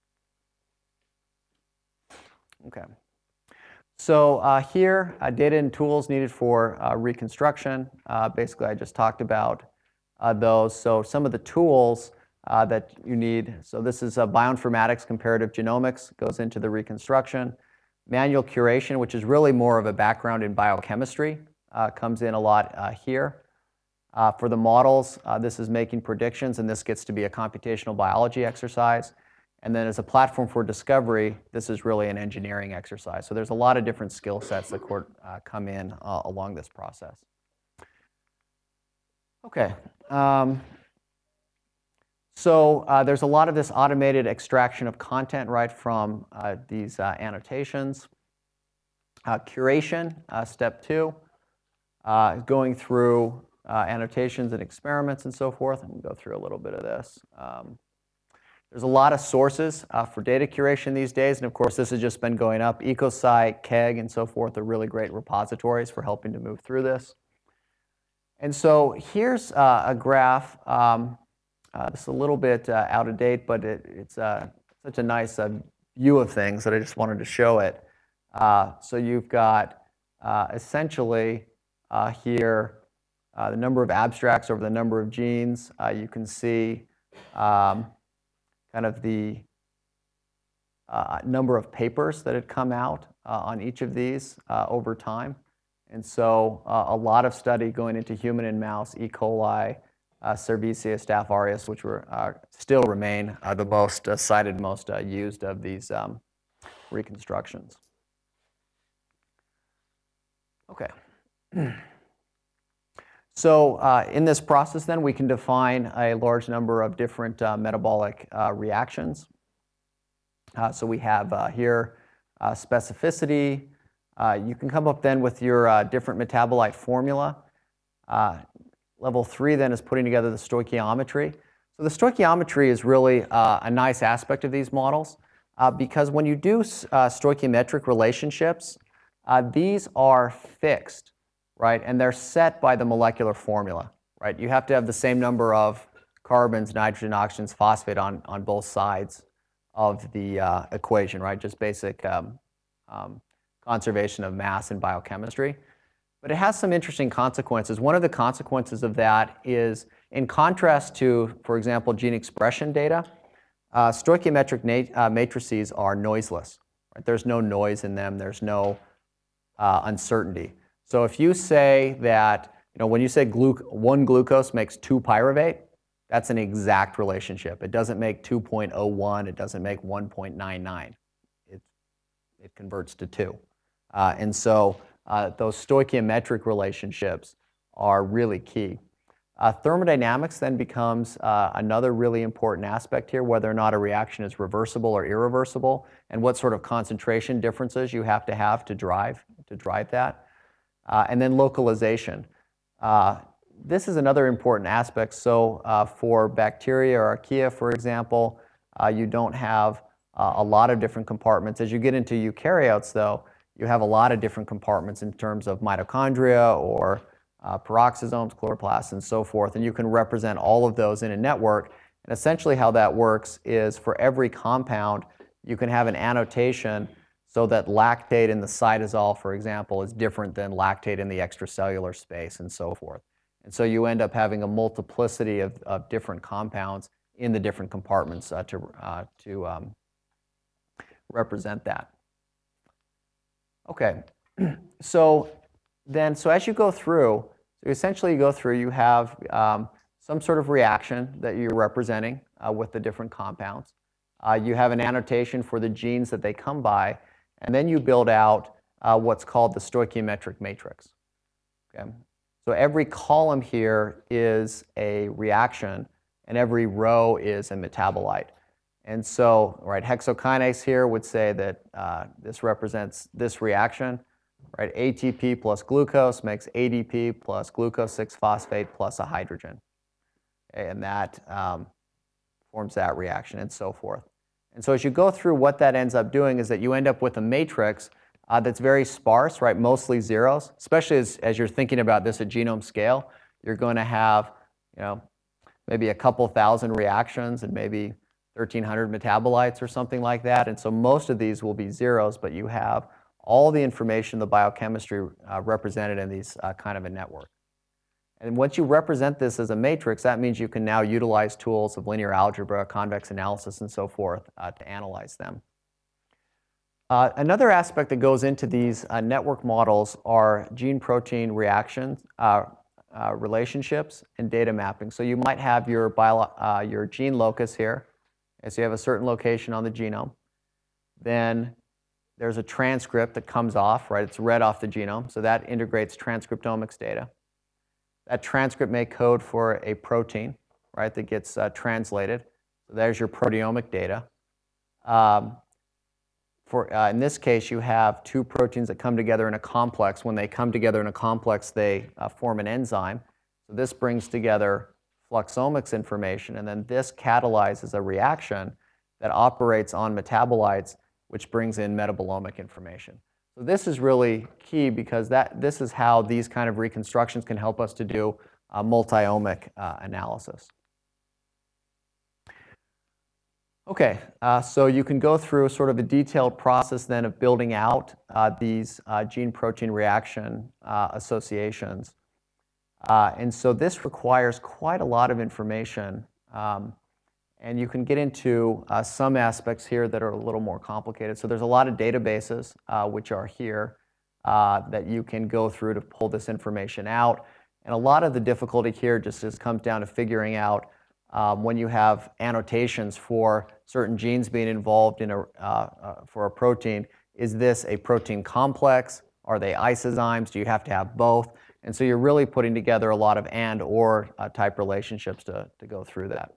Okay. So uh, here, uh, data and tools needed for uh, reconstruction. Uh, basically, I just talked about uh, those. So some of the tools uh, that you need. So this is uh, bioinformatics, comparative genomics, goes into the reconstruction. Manual curation, which is really more of a background in biochemistry, uh, comes in a lot uh, here. Uh, for the models, uh, this is making predictions, and this gets to be a computational biology exercise. And then as a platform for discovery, this is really an engineering exercise. So there's a lot of different skill sets that uh, come in uh, along this process. Okay. Um, so uh, there's a lot of this automated extraction of content right from uh, these uh, annotations. Uh, curation, uh, step two, uh, going through uh, annotations and experiments and so forth. I'm going to go through a little bit of this. Um, There's a lot of sources uh, for data curation these days, and of course this has just been going up. EcoSci, K E G, and so forth are really great repositories for helping to move through this. And so here's uh, a graph. Um, uh, it's a little bit uh, out of date, but it, it's uh, such a nice uh, view of things that I just wanted to show it. Uh, so you've got uh, essentially uh, here uh, the number of abstracts over the number of genes. Uh, you can see um, kind of the uh, number of papers that had come out uh, on each of these uh, over time. And so uh, a lot of study going into human and mouse, E. coli, uh, Cerevisia, Staph aureus, which were, uh, still remain uh, the most uh, cited, most uh, used of these um, reconstructions. Okay. So uh, in this process then, we can define a large number of different uh, metabolic uh, reactions. Uh, so we have uh, here uh, specificity. Uh, you can come up then with your uh, different metabolite formula. Uh, level three then is putting together the stoichiometry. So the stoichiometry is really uh, a nice aspect of these models uh, because when you do uh, stoichiometric relationships, uh, these are fixed, right? And they're set by the molecular formula, right? You have to have the same number of carbons, nitrogen, oxygens, phosphate on, on both sides of the uh, equation, right? Just basic um, um, conservation of mass in biochemistry. But it has some interesting consequences. One of the consequences of that is, in contrast to, for example, gene expression data, uh, stoichiometric uh, matrices are noiseless. Right? There's no noise in them. There's no uh, uncertainty. So if you say that, you know, when you say glu one glucose makes two pyruvate, that's an exact relationship. It doesn't make two point zero one. It doesn't make one point nine nine. It, it converts to two. Uh, and so uh, those stoichiometric relationships are really key. Uh, thermodynamics then becomes uh, another really important aspect here, whether or not a reaction is reversible or irreversible, and what sort of concentration differences you have to have to drive, to drive that. Uh, and then localization. Uh, this is another important aspect. So uh, for bacteria or archaea, for example, uh, you don't have uh, a lot of different compartments. As you get into eukaryotes, though, you have a lot of different compartments in terms of mitochondria or uh, peroxisomes, chloroplasts, and so forth, and you can represent all of those in a network. And essentially how that works is for every compound, you can have an annotation so that lactate in the cytosol, for example, is different than lactate in the extracellular space and so forth. And so you end up having a multiplicity of, of different compounds in the different compartments uh, to, uh, to um, represent that. Okay, so then, so as you go through, so essentially you go through, you have um, some sort of reaction that you're representing uh, with the different compounds. Uh, you have an annotation for the genes that they come by, and then you build out uh, what's called the stoichiometric matrix. Okay? So every column here is a reaction, and every row is a metabolite. And so, right, hexokinase here would say that uh, this represents this reaction. Right, A T P plus glucose makes A D P plus glucose six phosphate plus a hydrogen. Okay, and that um, forms that reaction and so forth. And so as you go through, what that ends up doing is that you end up with a matrix uh, that's very sparse, right, mostly zeros, especially as, as you're thinking about this at genome scale. You're going to have, you know, maybe a couple thousand reactions and maybe thirteen hundred metabolites or something like that. And so most of these will be zeros, but you have all the information, the biochemistry uh, represented in these uh, kind of a network. And once you represent this as a matrix, that means you can now utilize tools of linear algebra, convex analysis, and so forth uh, to analyze them. Uh, another aspect that goes into these uh, network models are gene-protein reactions, uh, uh, relationships, and data mapping. So you might have your, bio, uh, your gene locus here. Okay, so you have a certain location on the genome. Then there's a transcript that comes off, right? It's read off the genome, so that integrates transcriptomics data. That transcript may code for a protein, right, that gets uh, translated. So there's your proteomic data. Um, for, uh, in this case, you have two proteins that come together in a complex. When they come together in a complex, they uh, form an enzyme. So this brings together fluxomics information, and then this catalyzes a reaction that operates on metabolites, which brings in metabolomic information. So this is really key because that, this is how these kind of reconstructions can help us to do uh, multi-omic uh, analysis. Okay, uh, so you can go through sort of a detailed process then of building out uh, these uh, gene-protein reaction uh, associations. Uh, and so this requires quite a lot of information. Um, And you can get into uh, some aspects here that are a little more complicated. So there's a lot of databases uh, which are here uh, that you can go through to pull this information out. And a lot of the difficulty here just, just comes down to figuring out um, when you have annotations for certain genes being involved in a, uh, uh, for a protein, is this a protein complex? Are they isozymes? Do you have to have both? And so you're really putting together a lot of and or uh, type relationships to, to go through that.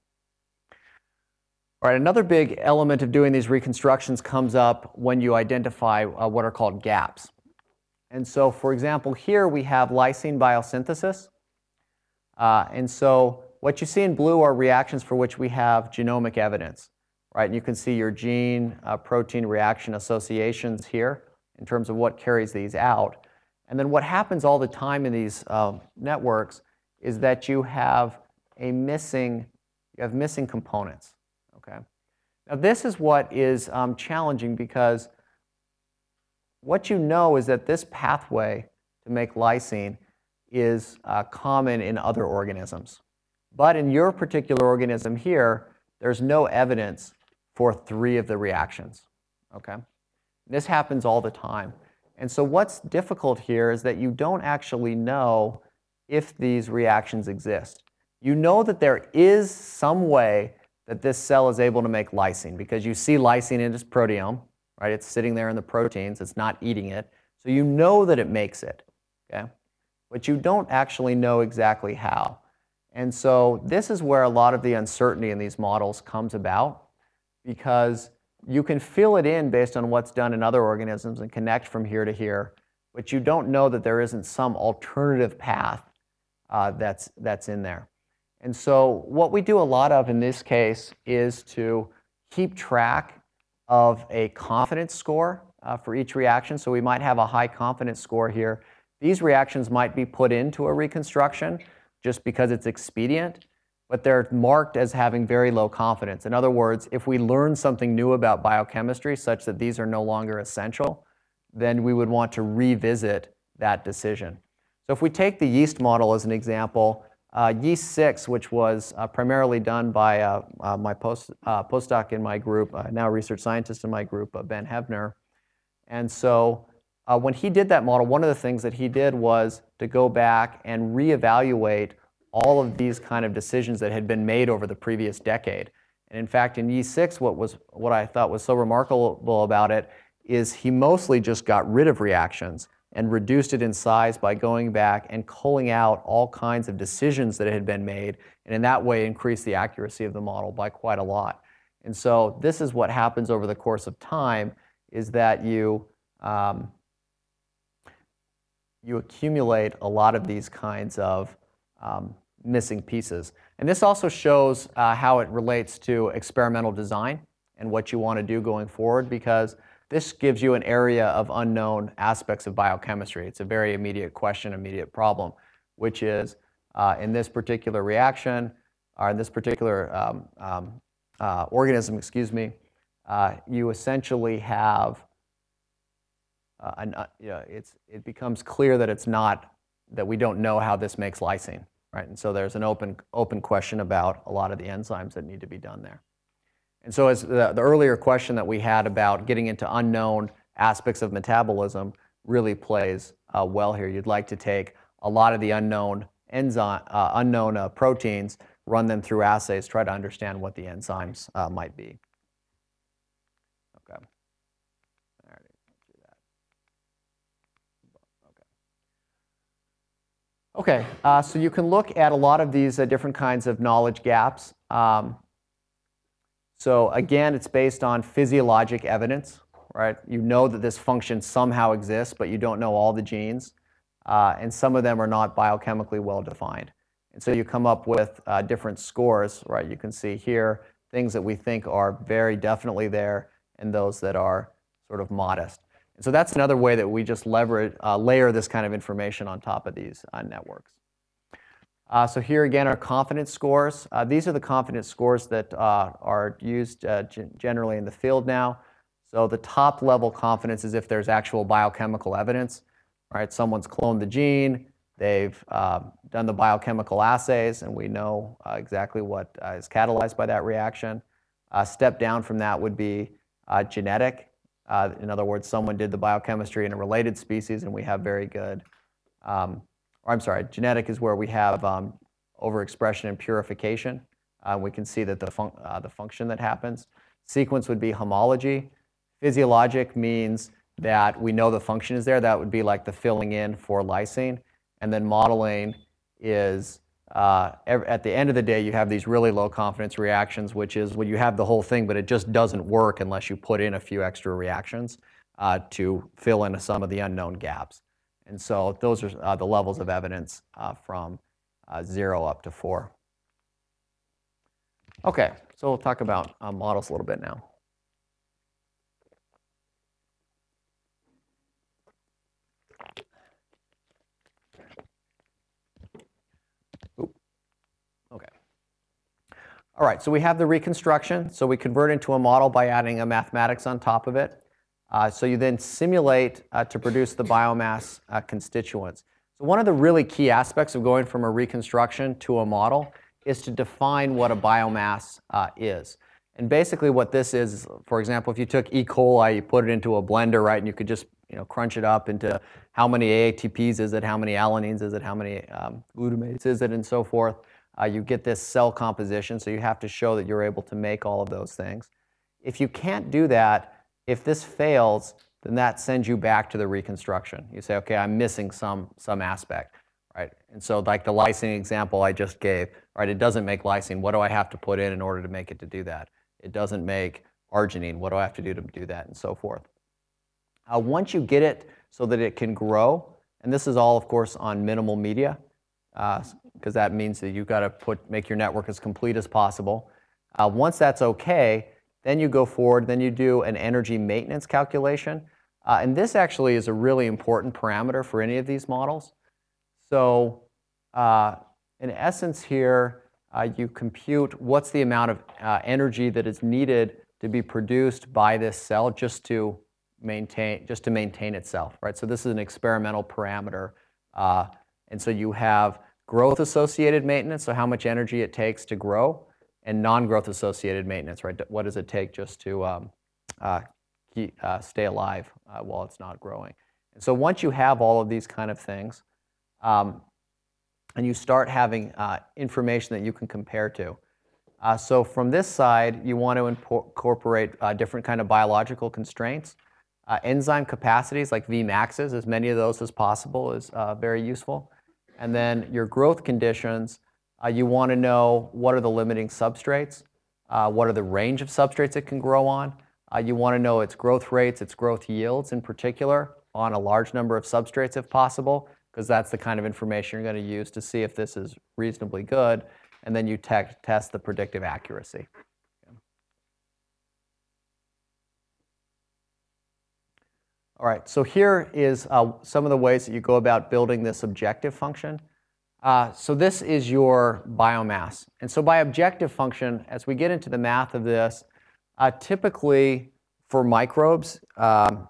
All right, another big element of doing these reconstructions comes up when you identify uh, what are called gaps. And so, for example, here we have lysine biosynthesis. Uh, and so what you see in blue are reactions for which we have genomic evidence, right? And you can see your gene uh, protein reaction associations here in terms of what carries these out. And then what happens all the time in these uh, networks is that you have a missing, you have missing components. Okay. Now this is what is um, challenging because what you know is that this pathway to make lysine is uh, common in other organisms. But in your particular organism here, there's no evidence for three of the reactions. Okay. This happens all the time. And so what's difficult here is that you don't actually know if these reactions exist. You know that there is some way that this cell is able to make lysine because you see lysine in its proteome, right? It's sitting there in the proteins, it's not eating it. So you know that it makes it, okay? But you don't actually know exactly how. And so this is where a lot of the uncertainty in these models comes about because you can fill it in based on what's done in other organisms and connect from here to here, but you don't know that there isn't some alternative path uh, that's, that's in there. And so what we do a lot of in this case is to keep track of a confidence score uh, for each reaction. So we might have a high confidence score here These reactions might be put into a reconstruction just because it's expedient, but they're marked as having very low confidence. In other words, if we learn something new about biochemistry such that these are no longer essential, then we would want to revisit that decision. So if we take the yeast model as an example, uh, yeast six, which was uh, primarily done by uh, uh, my post, uh, postdoc in my group, uh, now research scientist in my group, uh, Ben Hebner. And so uh, when he did that model, one of the things that he did was to go back and reevaluate all of these kind of decisions that had been made over the previous decade. And in fact, in yeast six, what, was, what I thought was so remarkable about it is he mostly just got rid of reactions and reduced it in size by going back and culling out all kinds of decisions that had been made, and in that way increased the accuracy of the model by quite a lot. And so this is what happens over the course of time, is that you, um, you accumulate a lot of these kinds of um, missing pieces. And this also shows uh, how it relates to experimental design and what you want to do going forward, because this gives you an area of unknown aspects of biochemistry. It's a very immediate question, immediate problem, which is uh, in this particular reaction, or in this particular um, um, uh, organism, excuse me, uh, you essentially have, uh, an, uh, you know, it's, it becomes clear that it's not, that we don't know how this makes lysine, right? And so there's an open, open question about a lot of the enzymes that need to be done there. And so as the, the earlier question that we had about getting into unknown aspects of metabolism really plays uh, well here. You'd like to take a lot of the unknown enzyme, uh, unknown uh, proteins, run them through assays, try to understand what the enzymes uh, might be. Okay. I already went through that. Okay. Okay. Uh, so you can look at a lot of these uh, different kinds of knowledge gaps. Um, So again, it's based on physiologic evidence, right? You know that this function somehow exists, but you don't know all the genes. Uh, and some of them are not biochemically well defined. And so you come up with uh, different scores, right? You can see here things that we think are very definitely there and those that are sort of modest. And so that's another way that we just leverage, uh, layer this kind of information on top of these uh, networks. Uh, so here again are confidence scores. Uh, these are the confidence scores that uh, are used uh, generally in the field now. So the top level confidence is if there's actual biochemical evidence, right? Someone's cloned the gene, they've uh, done the biochemical assays, and we know uh, exactly what uh, is catalyzed by that reaction. A step down from that would be uh, genetic. Uh, in other words, someone did the biochemistry in a related species, and we have very good um, Or I'm sorry, genetic is where we have um, overexpression and purification. Uh, we can see that the, fun uh, the function that happens. Sequence would be homology. Physiologic means that we know the function is there. That would be like the filling in for lysine. And then modeling is, uh, at the end of the day, you have these really low confidence reactions, which is when you have the whole thing, but it just doesn't work unless you put in a few extra reactions uh, to fill in some of the unknown gaps. And so those are uh, the levels of evidence uh, from uh, zero up to four. Okay, so we'll talk about uh, models a little bit now. Oop. Okay. All right, so we have the reconstruction. So we convert into a model by adding a mathematics on top of it. Uh, so you then simulate uh, to produce the biomass uh, constituents. So one of the really key aspects of going from a reconstruction to a model is to define what a biomass uh, is. And basically what this is, for example, if you took E. coli, you put it into a blender, right, and you could just you know, crunch it up into how many A A T Ps is it, how many alanines is it, how many um, glutamates is it, and so forth. Uh, you get this cell composition, so you have to show that you're able to make all of those things. If you can't do that, if this fails, then that sends you back to the reconstruction. You say, okay, I'm missing some, some aspect, right? And so like the lysine example I just gave, right, it doesn't make lysine. What do I have to put in in order to make it to do that? It doesn't make arginine. What do I have to do to do that, and so forth. Uh, once you get it so that it can grow, and this is all, of course, on minimal media, because uh, that means that you've got to put, make your network as complete as possible. Uh, once that's okay, then you go forward, then you do an energy maintenance calculation. Uh, and this actually is a really important parameter for any of these models. So uh, in essence here, uh, you compute what's the amount of uh, energy that is needed to be produced by this cell just to maintain, just to maintain itself, right? So this is an experimental parameter. Uh, and so you have growth-associated maintenance, so how much energy it takes to grow, and non-growth-associated maintenance, right? What does it take just to um, uh, keep, uh, stay alive uh, while it's not growing? And so once you have all of these kind of things, um, and you start having uh, information that you can compare to. Uh, so from this side, you want to incorporate uh, different kind of biological constraints. Uh, enzyme capacities like Vmaxes, as many of those as possible, is uh, very useful. And then your growth conditions, uh, you want to know what are the limiting substrates, uh, what are the range of substrates it can grow on. Uh, you want to know its growth rates, its growth yields in particular, on a large number of substrates if possible, because that's the kind of information you're going to use to see if this is reasonably good, and then you te test the predictive accuracy. All right, so here is uh, some of the ways that you go about building this objective function. Uh, so this is your biomass. And so by objective function, as we get into the math of this, uh, typically for microbes, um,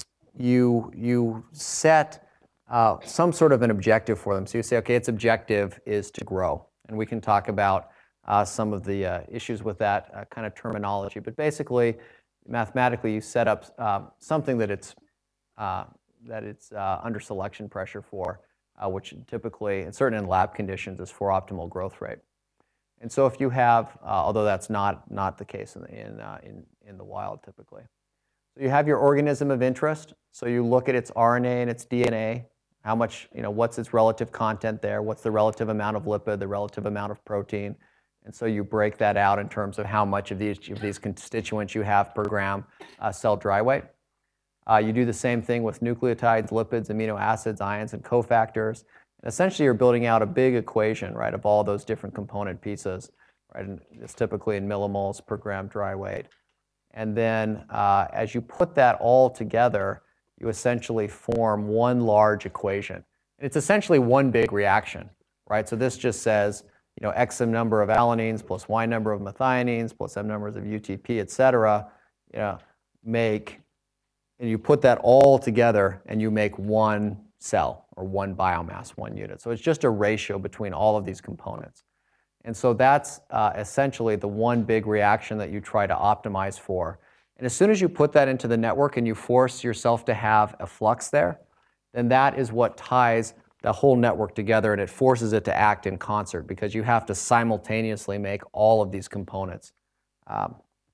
you, you set uh, some sort of an objective for them. So you say, okay, its objective is to grow. And we can talk about uh, some of the uh, issues with that uh, kind of terminology. But basically, mathematically, you set up uh, something that it's, uh, that it's uh, under selection pressure for, uh, which typically, in certain in lab conditions, is for optimal growth rate. And so if you have, uh, although that's not, not the case in the, in, uh, in, in the wild typically. So you have your organism of interest. So you look at its R N A and its D N A. How much, you know, what's its relative content there? What's the relative amount of lipid, the relative amount of protein? And so you break that out in terms of how much of these, of these constituents you have per gram uh, cell dry weight. Uh, you do the same thing with nucleotides, lipids, amino acids, ions, and cofactors. And essentially, you're building out a big equation, right, of all those different component pieces, right? And it's typically in millimoles per gram dry weight. And then uh, as you put that all together, you essentially form one large equation. And it's essentially one big reaction, right? So this just says, you know, X number of alanines plus Y number of methionines plus M numbers of U T P, et cetera, you know, make, and you put that all together and you make one cell or one biomass, one unit. So it's just a ratio between all of these components. And so that's uh, essentially the one big reaction that you try to optimize for. And as soon as you put that into the network and you force yourself to have a flux there, then that is what ties the whole network together, and it forces it to act in concert because you have to simultaneously make all of these components. Um,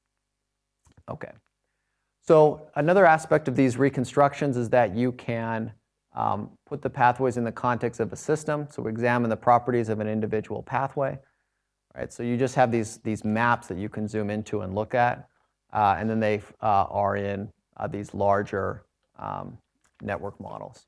okay. So another aspect of these reconstructions is that you can um, put the pathways in the context of a system. So we examine the properties of an individual pathway. Right? So you just have these, these maps that you can zoom into and look at. Uh, and then they uh, are in uh, these larger um, network models.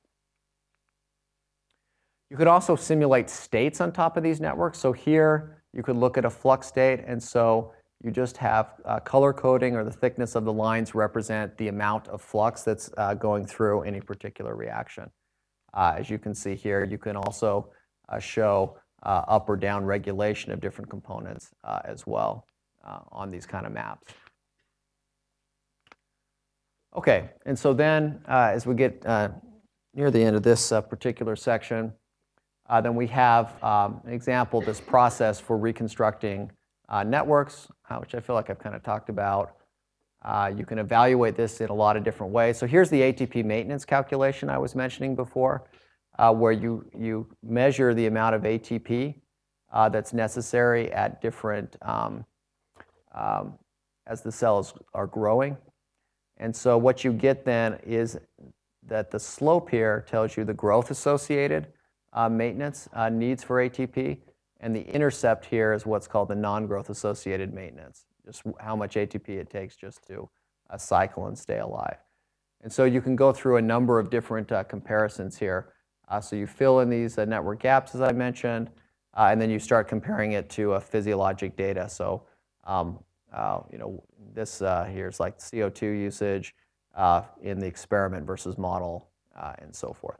You could also simulate states on top of these networks. So here you could look at a flux state, and so you just have uh, color coding or the thickness of the lines represent the amount of flux that's uh, going through any particular reaction. Uh, as you can see here, you can also uh, show uh, up or down regulation of different components uh, as well uh, on these kind of maps. Okay, and so then uh, as we get uh, near the end of this uh, particular section, uh, then we have um, an example of this process for reconstructing uh, networks, uh, which I feel like I've kind of talked about. Uh, you can evaluate this in a lot of different ways. So here's the A T P maintenance calculation I was mentioning before, uh, where you, you measure the amount of A T P uh, that's necessary at different, um, um, as the cells are growing. And so what you get then is that the slope here tells you the growth-associated uh, maintenance uh, needs for A T P, and the intercept here is what's called the non-growth-associated maintenance, just how much A T P it takes just to uh, cycle and stay alive. And so you can go through a number of different uh, comparisons here. Uh, so you fill in these uh, network gaps, as I mentioned, uh, and then you start comparing it to uh, physiologic data. So um, Uh, you know, this uh, here is like C O two usage, uh, in the experiment versus model uh, and so forth.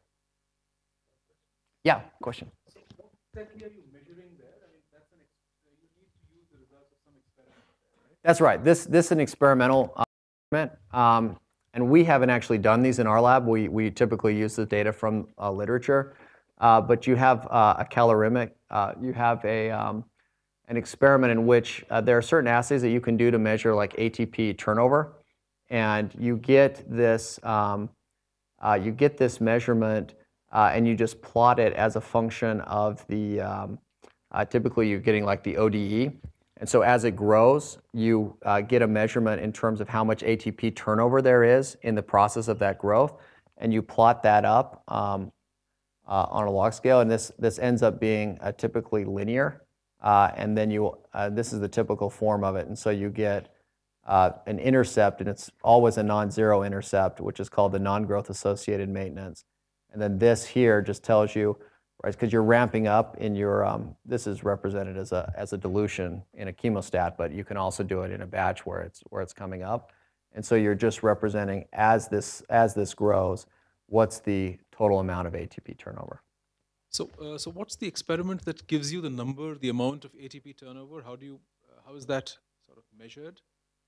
Yeah, question? So what exactly are you measuring there? I mean, that's an ex you need to use the results of some experiment there, right? That's right. This, this is an experimental uh, experiment. Um, and we haven't actually done these in our lab. We, we typically use the data from uh, literature. Uh, but you have uh, a caloremic, uh, you have a, um, an experiment in which uh, there are certain assays that you can do to measure like A T P turnover. And you get this, um, uh, you get this measurement uh, and you just plot it as a function of the, um, uh, typically you're getting like the O D E. And so as it grows, you uh, get a measurement in terms of how much A T P turnover there is in the process of that growth. And you plot that up um, uh, on a log scale. And this, this ends up being uh, typically linear. Uh, and then you, uh, this is the typical form of it. And so you get uh, an intercept, and it's always a non-zero intercept, which is called the non-growth associated maintenance. And then this here just tells you, right, because you're ramping up in your, um, this is represented as a, as a dilution in a chemostat, but you can also do it in a batch where it's, where it's coming up. And so you're just representing as this, as this grows, what's the total amount of A T P turnover. So, uh, so what's the experiment that gives you the number, the amount of A T P turnover? How do you, uh, how is that sort of measured?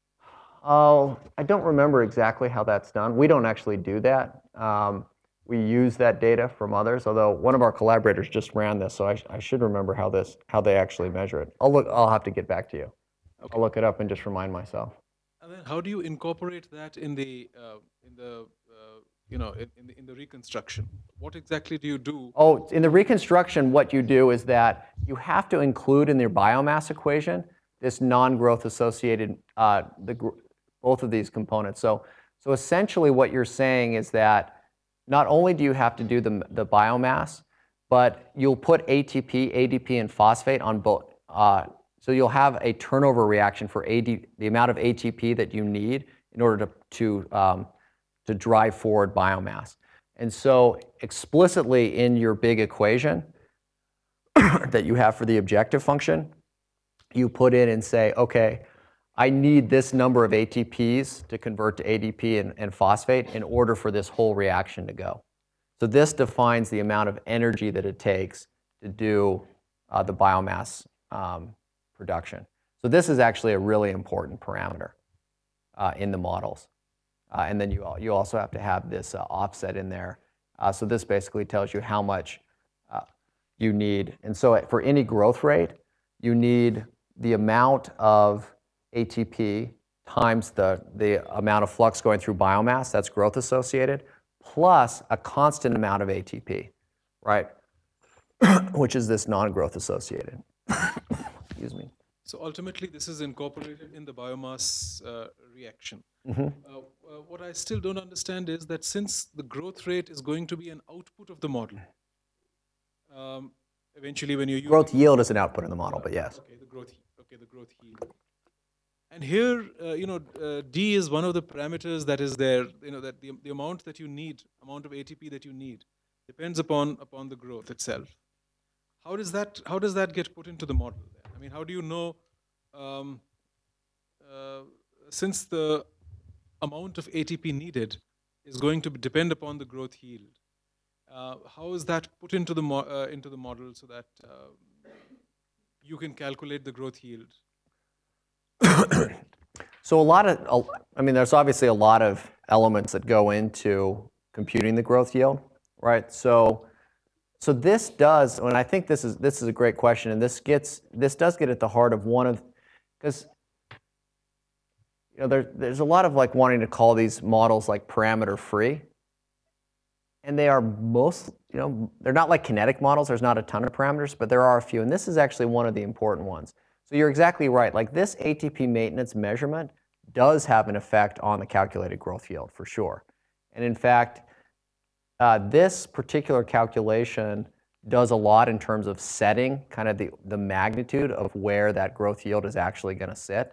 Oh, I don't remember exactly how that's done. We don't actually do that. Um, we use that data from others, although one of our collaborators just ran this, so I, sh I should remember how this, how they actually measure it. I'll look. I'll have to get back to you. Okay. I'll look it up and just remind myself. And then, how do you incorporate that in the, uh, in the, uh, you know, in, in the in the reconstruction? What exactly do you do? Oh, in the reconstruction, what you do is that you have to include in your biomass equation this non-growth associated, uh, the gr both of these components. So, so essentially, what you're saying is that not only do you have to do the, the biomass, but you'll put A T P, A D P, and phosphate on both. Uh, so you'll have a turnover reaction for A D, the amount of A T P that you need in order to, to, um, to drive forward biomass. And so explicitly in your big equation that you have for the objective function, you put in and say, okay, I need this number of A T Ps to convert to A D P and, and phosphate in order for this whole reaction to go. So this defines the amount of energy that it takes to do uh, the biomass um, production. So this is actually a really important parameter uh, in the models. Uh, and then you, you also have to have this uh, offset in there. Uh, so this basically tells you how much uh, you need. And so for any growth rate, you need the amount of A T P times the, the amount of flux going through biomass, that's growth associated, plus a constant amount of A T P, right? Which is this non-growth associated. Excuse me. So ultimately, this is incorporated in the biomass uh, reaction. Mm-hmm. uh, uh, what I still don't understand is that since the growth rate is going to be an output of the model, um, eventually when you growth yield is an output in the model, but yes. Okay, the growth. Okay, the growth yield. And here, uh, you know, uh, D is one of the parameters that is there. You know, that the the amount that you need, amount of A T P that you need, depends upon upon the growth itself. How does that how does that get put into the model? I mean, how do you know, um, uh, since the amount of A T P needed is going to depend upon the growth yield, uh, how is that put into the mo uh, into the model so that uh, you can calculate the growth yield? So a lot of, I mean, there's obviously a lot of elements that go into computing the growth yield, right? So, so this does, and I think this is this is a great question, and this gets this does get at the heart of one of, because you know there, there's a lot of like wanting to call these models like parameter free, and they are most, you know, they're not like kinetic models. There's not a ton of parameters, but there are a few, and this is actually one of the important ones. So you're exactly right. Like this A T P maintenance measurement does have an effect on the calculated growth yield for sure. And in fact, uh, this particular calculation does a lot in terms of setting kind of the, the magnitude of where that growth yield is actually going to sit.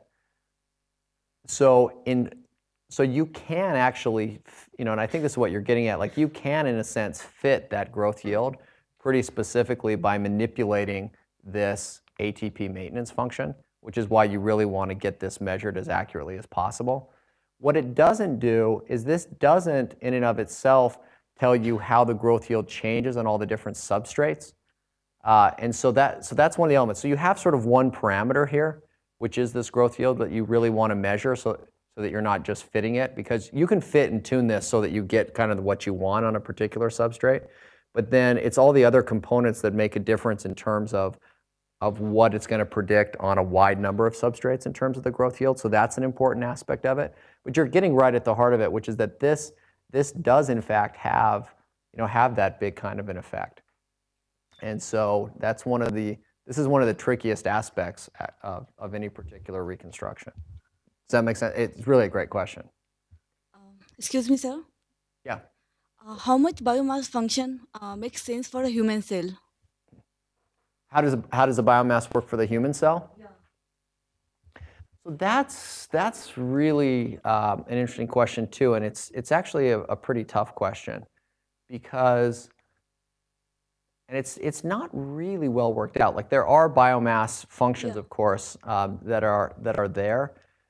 So in so you can actually, you know, and I think this is what you're getting at, like you can in a sense fit that growth yield pretty specifically by manipulating this A T P maintenance function, which is why you really want to get this measured as accurately as possible. What it doesn't do is this doesn't, in and of itself, tell you how the growth yield changes on all the different substrates. Uh, and so, that, so that's one of the elements. So you have sort of one parameter here, which is this growth yield that you really want to measure so, so that you're not just fitting it, because you can fit and tune this so that you get kind of what you want on a particular substrate. But then it's all the other components that make a difference in terms of, of what it's going to predict on a wide number of substrates in terms of the growth yield. So that's an important aspect of it. But you're getting right at the heart of it, which is that this, this does in fact have, you know, have that big kind of an effect. And so that's one of the, this is one of the trickiest aspects of, of any particular reconstruction. Does that make sense? It's really a great question. Uh, excuse me, sir. Yeah. Uh, how much biomass function uh, makes sense for a human cell? How does, how does the biomass work for the human cell? Yeah. So that's, that's really um, an interesting question too, and it's, it's actually a, a pretty tough question because, and it's, it's not really well worked out. Like there are biomass functions, Yeah. of course, um, that are, that are there,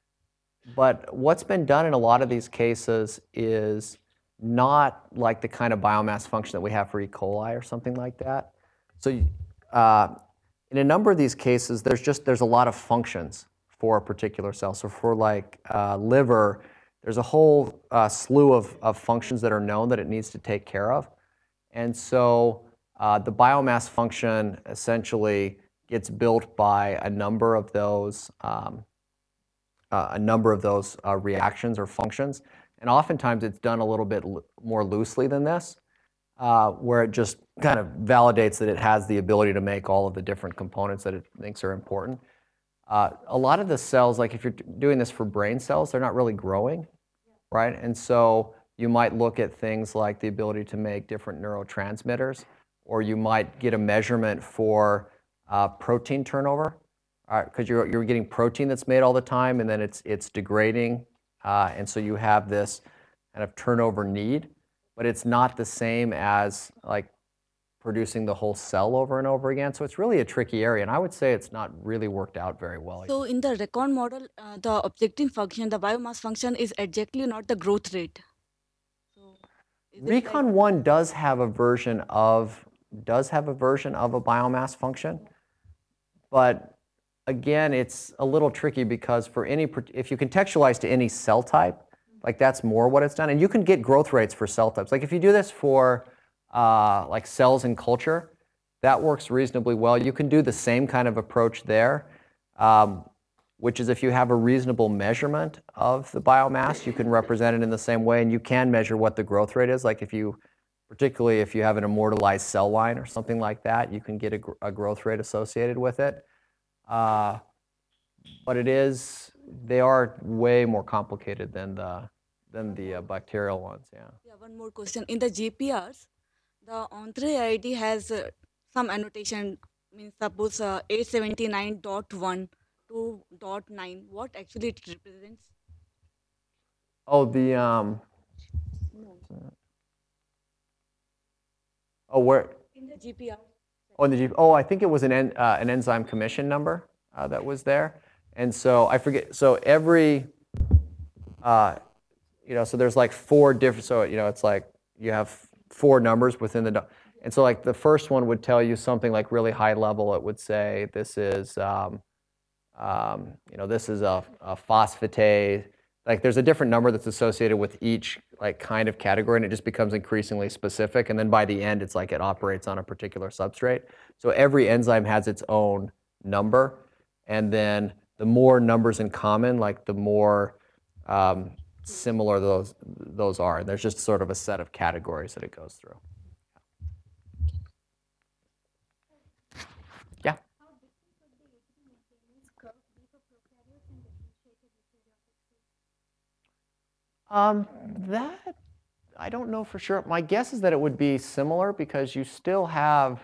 but what's been done in a lot of these cases is not like the kind of biomass function that we have for E. coli or something like that. So uh, in a number of these cases, there's just, there's a lot of functions for a particular cell. So for like uh, liver, there's a whole uh, slew of, of functions that are known that it needs to take care of. And so uh, the biomass function essentially gets built by a number of those, um, uh, a number of those uh, reactions or functions. And oftentimes it's done a little bit more loosely than this, uh, where it just kind of validates that it has the ability to make all of the different components that it thinks are important. Uh, a lot of the cells, like if you're doing this for brain cells, they're not really growing, right? And so you might look at things like the ability to make different neurotransmitters, or you might get a measurement for uh, protein turnover, because uh, you're, you're getting protein that's made all the time, and then it's, it's degrading. Uh, and so you have this kind of turnover need, but it's not the same as like producing the whole cell over and over again. So it's really a tricky area, and I would say it's not really worked out very well. So in the Recon model, uh, the objective function, the biomass function is exactly not the growth rate. So Recon like one does have a version of does have a version of a biomass function, but again, it's a little tricky because for any, if you contextualize to any cell type, like that's more what it's done. And you can get growth rates for cell types. Like if you do this for uh, like cells in culture, that works reasonably well. You can do the same kind of approach there, um, which is if you have a reasonable measurement of the biomass, you can represent it in the same way, and you can measure what the growth rate is. Like if you, particularly if you have an immortalized cell line or something like that, you can get a, gr a growth rate associated with it. Uh, but it is, they are way more complicated than the, than the uh, bacterial ones, yeah. Yeah, one more question. In the G P Rs, the entree I D has uh, some annotation, means suppose uh, eight seventy-nine dot one to dot nine. What actually it represents? Oh, the, um, No. oh, where? In the G P R. Oh, in the G P, oh, I think it was an, en, uh, an enzyme commission number uh, that was there. And so I forget, so every, uh, you know, so there's like four different, so, you know, it's like you have four numbers within the, and so like the first one would tell you something like really high level. It would say this is, um, um, you know, this is a, a phosphatase. Like there's a different number that's associated with each like kind of category, and it just becomes increasingly specific. And then by the end, it's like it operates on a particular substrate. So every enzyme has its own number. And then the more numbers in common, like the more um, similar those, those are. And there's just sort of a set of categories that it goes through. Yeah? Um, that, I don't know for sure. My guess is that it would be similar because you still have,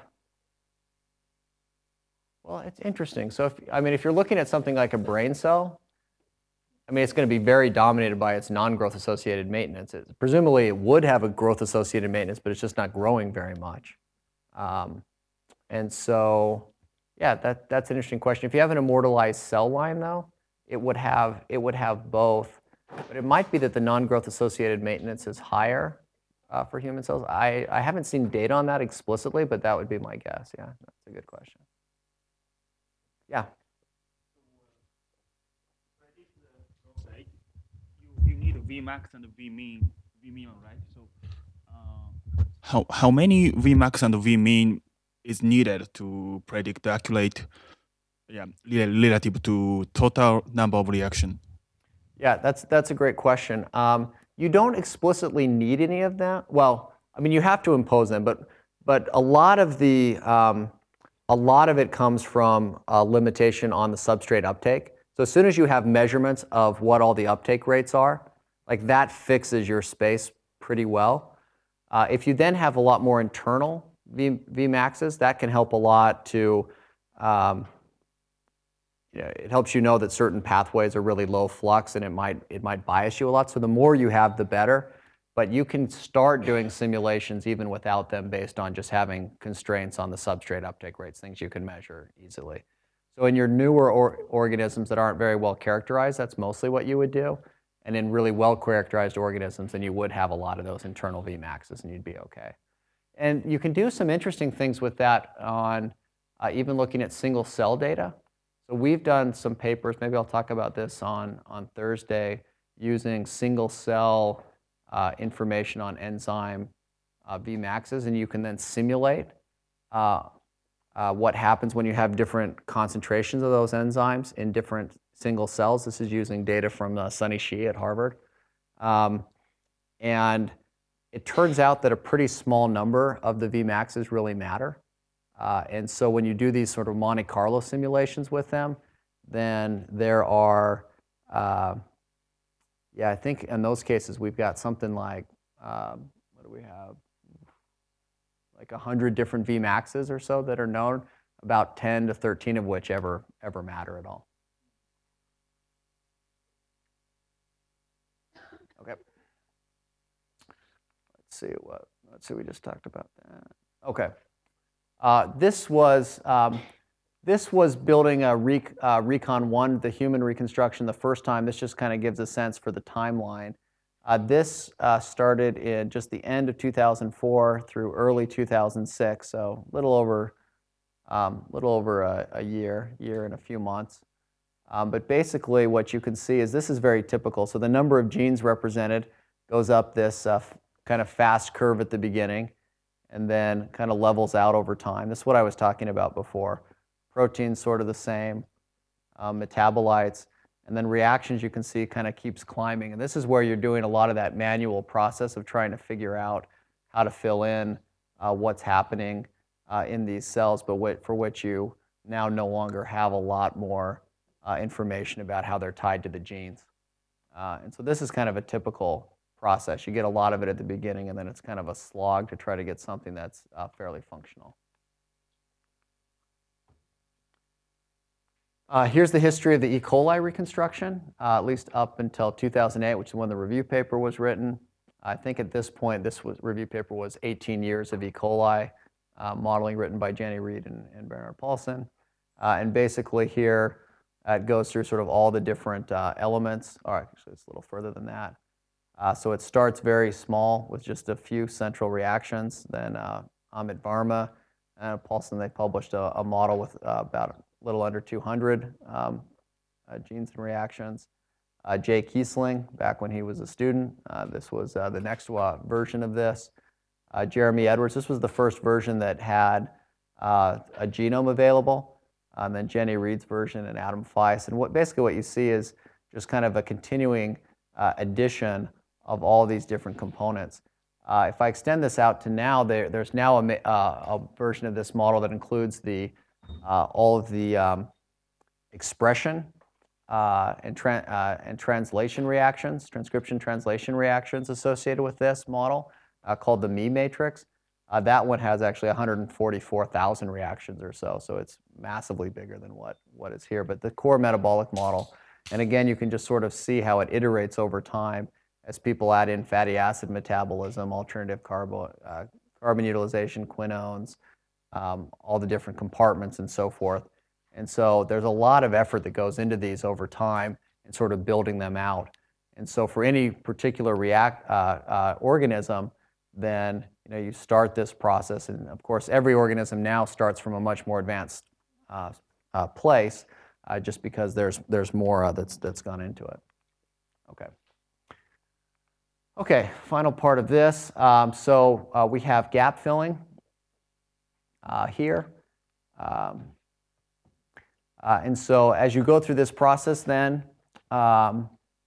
well, it's interesting. So, if, I mean, if you're looking at something like a brain cell, I mean, it's going to be very dominated by its non-growth associated maintenance. It, presumably, it would have a growth associated maintenance, but it's just not growing very much. Um, and so, yeah, that, that's an interesting question. If you have an immortalized cell line, though, it would have, it would have both But it might be that the non-growth associated maintenance is higher uh, for human cells. I, I haven't seen data on that explicitly, but that would be my guess. Yeah, that's a good question. Yeah. Right? You, you need a Vmax and a Vmean, Vmean, right? So, uh, how how many Vmax and Vmean is needed to predict the accurate, yeah, relative to total number of reaction? Yeah, that's that's a great question. Um, you don't explicitly need any of that. Well, I mean, you have to impose them, but but a lot of the um, a lot of it comes from a limitation on the substrate uptake. So as soon as you have measurements of what all the uptake rates are, like that fixes your space pretty well. Uh, if you then have a lot more internal v, Vmaxes, that can help a lot to, um, you know, it helps you know that certain pathways are really low flux and it might, it might bias you a lot. So the more you have, the better. But you can start doing simulations even without them based on just having constraints on the substrate uptake rates, things you can measure easily. So in your newer or organisms that aren't very well characterized, that's mostly what you would do. And in really well characterized organisms, then you would have a lot of those internal Vmaxes and you'd be okay. And you can do some interesting things with that on uh, even looking at single cell data. So we've done some papers, maybe I'll talk about this on, on Thursday, using single cell uh, information on enzyme uh, Vmaxes, and you can then simulate uh, uh, what happens when you have different concentrations of those enzymes in different single cells. This is using data from uh, Sunny Shi at Harvard. Um, and it turns out that a pretty small number of the Vmaxes really matter. Uh, and so when you do these sort of Monte Carlo simulations with them, then there are, uh, yeah, I think in those cases we've got something like, um, what do we have? Like one hundred different Vmaxes or so that are known, about ten to thirteen of which ever, ever matter at all. Okay. Let's see what, let's see, we just talked about that. Okay. Uh, this was um, this was building a rec, uh, Recon one, the human reconstruction, the first time. This just kind of gives a sense for the timeline. Uh, this uh, started in just the end of two thousand four through early two thousand six, so a little over, um, little over a, a year, year and a few months. Um, but basically, what you can see is this is very typical. So the number of genes represented goes up this uh, kind of fast curve at the beginning, and then kind of levels out over time. This is what I was talking about before. Proteins sort of the same, um, metabolites, and then reactions you can see kind of keeps climbing. And this is where you're doing a lot of that manual process of trying to figure out how to fill in uh, what's happening uh, in these cells, but what, for which you now no longer have a lot more uh, information about how they're tied to the genes. Uh, and so this is kind of a typical process. You get a lot of it at the beginning, and then it's kind of a slog to try to get something that's uh, fairly functional. Uh, here's the history of the E. coli reconstruction, uh, at least up until two thousand eight, which is when the review paper was written. I think at this point, this was, review paper was eighteen years of E. coli uh, modeling written by Jenny Reed and, and Bernard Paulson. Uh, and basically here, uh, it goes through sort of all the different uh, elements. All right, actually, it's a little further than that. Uh, so it starts very small with just a few central reactions. Then uh, Amit Varma and Paulson, they published a, a model with uh, about a little under two hundred um, uh, genes and reactions. Uh, Jay Kiesling, back when he was a student, uh, this was uh, the next uh, version of this. Uh, Jeremy Edwards, this was the first version that had uh, a genome available. And then Jenny Reed's version and Adam Feiss. And what, basically what you see is just kind of a continuing uh, addition of all these different components. Uh, if I extend this out to now, there, there's now a, uh, a version of this model that includes the, uh, all of the um, expression uh, and, tra uh, and translation reactions, transcription translation reactions associated with this model uh, called the M E matrix. Uh, that one has actually one hundred forty-four thousand reactions or so, so it's massively bigger than what, what is here. But the core metabolic model, and again, you can just sort of see how it iterates over time as people add in fatty acid metabolism, alternative carbo, uh, carbon utilization, quinones, um, all the different compartments and so forth. And so there's a lot of effort that goes into these over time and sort of building them out. And so for any particular react, uh, uh, organism, then you know, you start this process. And of course, every organism now starts from a much more advanced uh, uh, place, uh, just because there's, there's more uh, that's, that's gone into it. Okay. Okay, final part of this. Um, so uh, we have gap filling uh, here. Um, uh, and so as you go through this process then, um,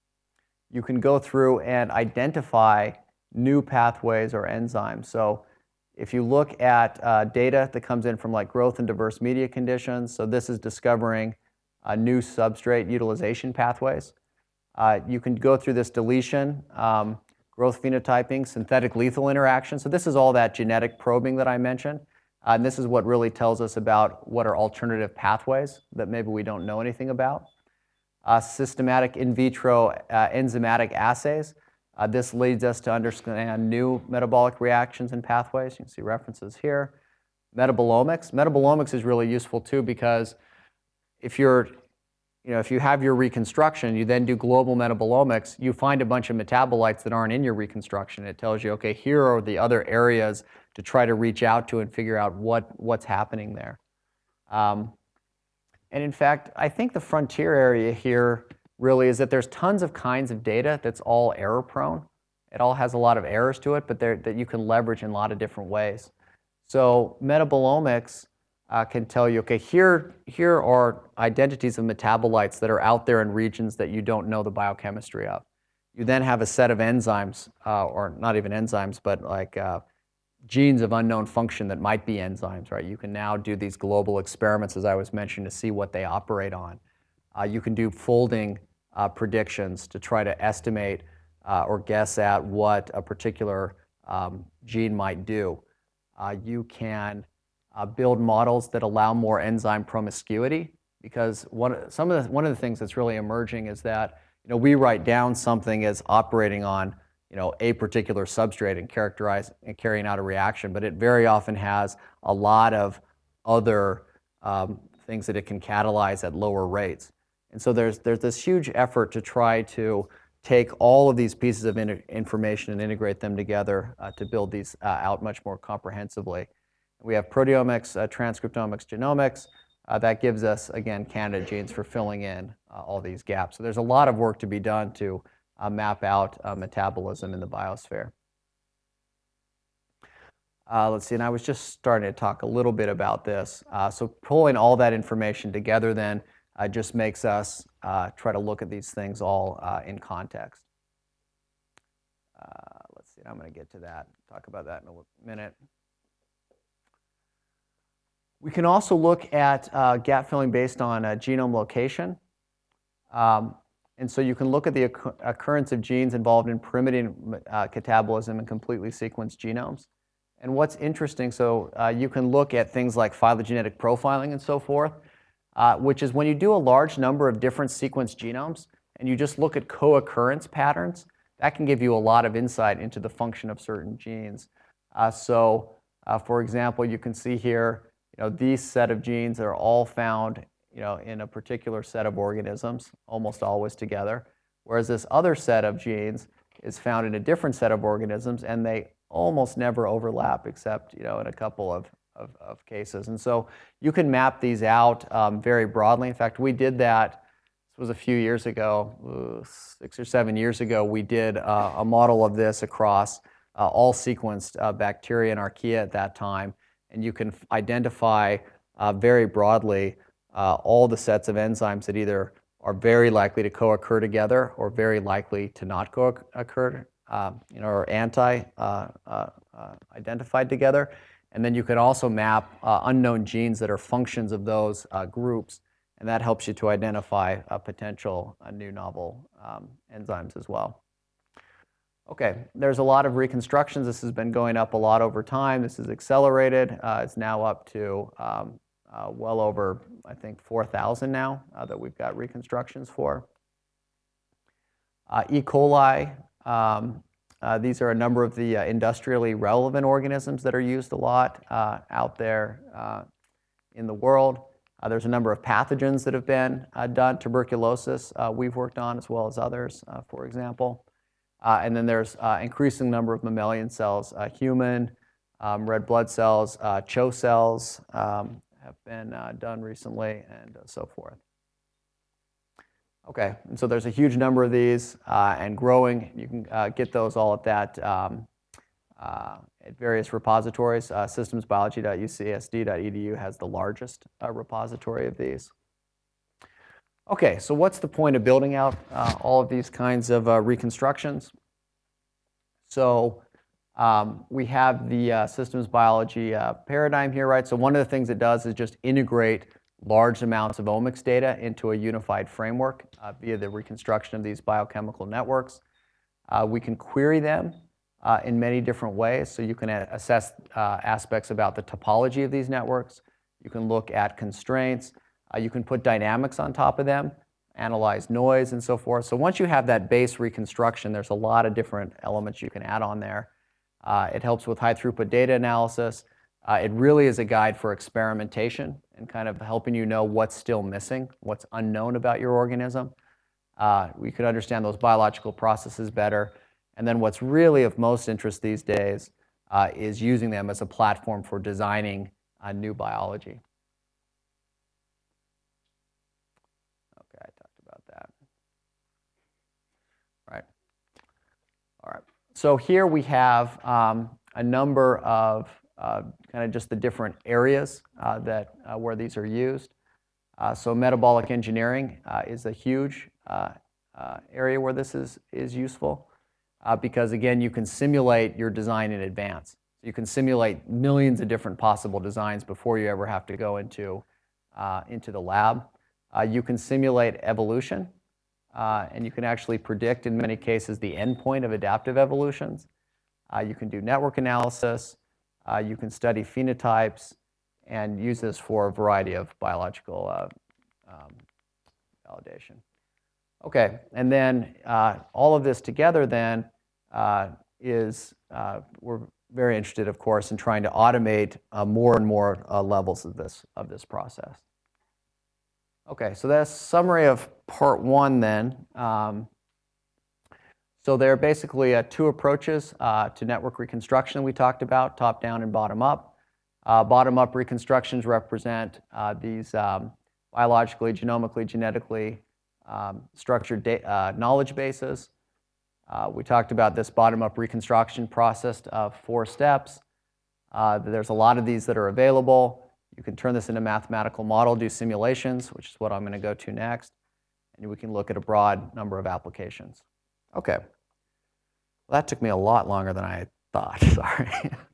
you can go through and identify new pathways or enzymes. So if you look at uh, data that comes in from like growth and diverse media conditions, so this is discovering uh, new substrate utilization pathways. Uh, you can go through this deletion, um, growth phenotyping, synthetic lethal interaction. So this is all that genetic probing that I mentioned. Uh, and this is what really tells us about what are alternative pathways that maybe we don't know anything about. Uh, systematic in vitro uh, enzymatic assays. Uh, this leads us to understand new metabolic reactions and pathways. You can see references here. Metabolomics. Metabolomics is really useful too, because if you're, you know, if you have your reconstruction, you then do global metabolomics, you find a bunch of metabolites that aren't in your reconstruction. It tells you, okay, here are the other areas to try to reach out to and figure out what, what's happening there. Um, and in fact, I think the frontier area here really is that there's tons of kinds of data that's all error prone. It all has a lot of errors to it, but that you can leverage in a lot of different ways. So metabolomics uh, can tell you, okay, here, here are identities of metabolites that are out there in regions that you don't know the biochemistry of. You then have a set of enzymes, uh, or not even enzymes, but like uh, genes of unknown function that might be enzymes, right? You can now do these global experiments, as I was mentioning, to see what they operate on. Uh, you can do folding uh, predictions to try to estimate uh, or guess at what a particular um, gene might do. Uh, you can uh, build models that allow more enzyme promiscuity, because one, some of the, one of the things that's really emerging is that, you know, we write down something as operating on, you know, a particular substrate and characterize and carrying out a reaction, but it very often has a lot of other um, things that it can catalyze at lower rates. And so there's, there's this huge effort to try to take all of these pieces of in information and integrate them together uh, to build these uh, out much more comprehensively. We have proteomics, uh, transcriptomics, genomics. Uh, that gives us, again, candidate genes for filling in uh, all these gaps. So there's a lot of work to be done to uh, map out uh, metabolism in the biosphere. Uh, let's see, and I was just starting to talk a little bit about this. Uh, so pulling all that information together then Uh, just makes us uh, try to look at these things all uh, in context. Uh, let's see, I'm going to get to that, talk about that in a minute. We can also look at uh, gap filling based on uh, genome location. Um, and so you can look at the occur occurrence of genes involved in primitive uh, catabolism and completely sequenced genomes. And what's interesting, so uh, you can look at things like phylogenetic profiling and so forth. Uh, which is when you do a large number of different sequenced genomes and you just look at co-occurrence patterns, that can give you a lot of insight into the function of certain genes. Uh, so, uh, for example, you can see here, you know, these set of genes are all found, you know, in a particular set of organisms, almost always together, whereas this other set of genes is found in a different set of organisms, and they almost never overlap, except, you know, in a couple of Of, of cases. And so you can map these out um, very broadly. In fact, we did that, this was a few years ago, uh, six or seven years ago, we did uh, a model of this across uh, all sequenced uh, bacteria and archaea at that time. And you can identify uh, very broadly uh, all the sets of enzymes that either are very likely to co-occur together or very likely to not co-occur, uh, you know, or anti-identified uh, uh, uh, together. And then you can also map uh, unknown genes that are functions of those uh, groups, and that helps you to identify uh, potential uh, new novel um, enzymes as well. Okay, there's a lot of reconstructions. This has been going up a lot over time. This is accelerated. Uh, it's now up to um, uh, well over, I think, four thousand now uh, that we've got reconstructions for. Uh, E. coli. Um, Uh, these are a number of the uh, industrially relevant organisms that are used a lot uh, out there uh, in the world. Uh, there's a number of pathogens that have been uh, done. Tuberculosis uh, we've worked on, as well as others, uh, for example. Uh, and then there's uh, increasing number of mammalian cells, uh, human, um, red blood cells, uh, CHO cells um, have been uh, done recently, and uh, so forth. Okay, and so there's a huge number of these uh, and growing. You can uh, get those all at that um, uh, at various repositories. Uh, systems biology dot U C S D dot E D U has the largest uh, repository of these. Okay, so what's the point of building out uh, all of these kinds of uh, reconstructions? So um, we have the uh, systems biology uh, paradigm here, right? So one of the things it does is just integrate large amounts of omics data into a unified framework uh, via the reconstruction of these biochemical networks. Uh, we can query them uh, in many different ways. So you can assess uh, aspects about the topology of these networks. You can look at constraints. Uh, you can put dynamics on top of them, analyze noise, and so forth. So once you have that base reconstruction, there's a lot of different elements you can add on there. Uh, it helps with high throughput data analysis. Uh, it really is a guide for experimentation and kind of helping you know what's still missing, what's unknown about your organism. Uh, we could understand those biological processes better. And then what's really of most interest these days uh, is using them as a platform for designing uh, new biology. Okay, I talked about that. Right. All right. So here we have um, a number of uh, kind of just the different areas uh, that uh, where these are used. Uh, so metabolic engineering uh, is a huge uh, uh, area where this is is useful uh, because again you can simulate your design in advance. You can simulate millions of different possible designs before you ever have to go into uh, into the lab. Uh, you can simulate evolution. Uh, and you can actually predict, in many cases, the endpoint of adaptive evolutions. Uh, you can do network analysis. Uh, you can study phenotypes and use this for a variety of biological uh, um, validation. Okay, and then uh, all of this together then uh, is, uh, we're very interested, of course, in trying to automate uh, more and more uh, levels of this, of this process. Okay, so that's a summary of part one then. Um, so there are basically uh, two approaches uh, to network reconstruction we talked about, top-down and bottom-up. Uh, bottom-up reconstructions represent uh, these um, biologically, genomically, genetically um, structured uh, knowledge bases. Uh, we talked about this bottom-up reconstruction process of four steps. Uh, there's a lot of these that are available. You can turn this into a mathematical model, do simulations, which is what I'm going to go to next, and we can look at a broad number of applications. Okay. Well, that took me a lot longer than I thought, sorry.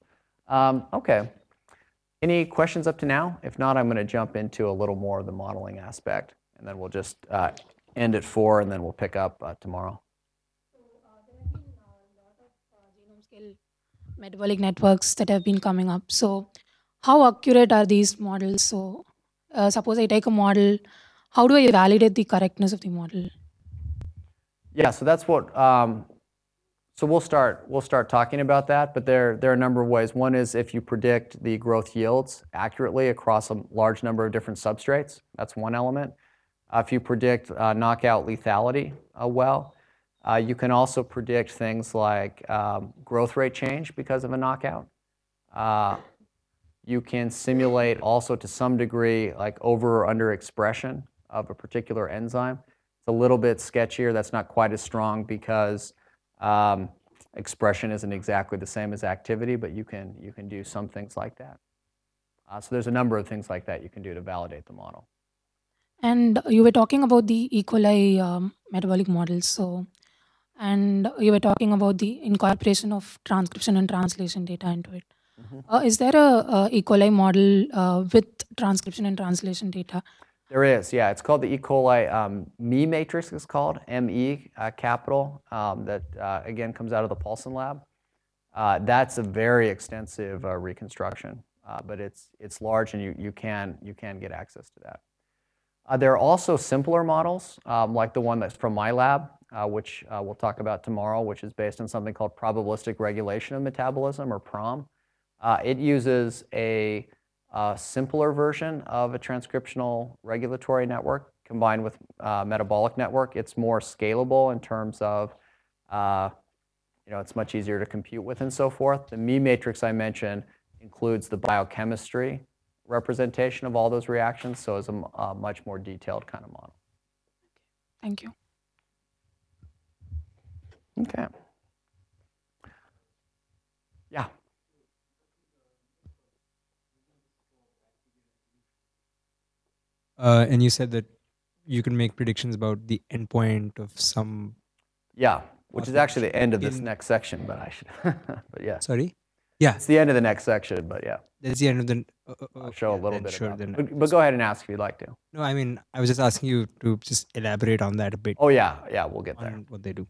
um, okay. Any questions up to now? If not, I'm going to jump into a little more of the modeling aspect, and then we'll just uh, end at four, and then we'll pick up uh, tomorrow. So uh, there have been a lot of uh, genome scale metabolic networks that have been coming up. So how accurate are these models? So uh, suppose I take a model, how do I validate the correctness of the model? Yeah, so that's what, um, so we'll start, we'll start talking about that, but there, there are a number of ways. One is if you predict the growth yields accurately across a large number of different substrates, that's one element. Uh, if you predict uh, knockout lethality uh, well, uh, you can also predict things like um, growth rate change because of a knockout. Uh, You can simulate also to some degree like over or under expression of a particular enzyme. It's a little bit sketchier. That's not quite as strong because um, expression isn't exactly the same as activity, but you can, you can do some things like that. Uh, so there's a number of things like that you can do to validate the model. And you were talking about the E. coli um, metabolic models. So, and you were talking about the incorporation of transcription and translation data into it. Mm-hmm. uh, is there a, a E. coli model uh, with transcription and translation data? There is, yeah. It's called the E. coli um, M E matrix, it's called, M E uh, capital, um, that uh, again comes out of the Paulson lab. Uh, that's a very extensive uh, reconstruction, uh, but it's, it's large and you, you, can, you can get access to that. Uh, there are also simpler models, um, like the one that's from my lab, uh, which uh, we'll talk about tomorrow, which is based on something called probabilistic regulation of metabolism, or PROM. Uh, it uses a a simpler version of a transcriptional regulatory network combined with uh, metabolic network. It's more scalable in terms of, uh, you know, it's much easier to compute with and so forth. The me matrix I mentioned includes the biochemistry representation of all those reactions, so it's a, a much more detailed kind of model. Thank you. Okay. Yeah. Uh, and you said that you can make predictions about the endpoint of some. Yeah, which is actually the end of this in- next section, but I should, but yeah. Sorry? Yeah, It's the end of the next section, but yeah. that's the end of the. Uh, uh, I'll okay, show a yeah, little then bit sure, about then it. But, but go ahead and ask if you'd like to. No, I mean, I was just asking you to just elaborate on that a bit. Oh yeah, yeah, we'll get there. On what they do.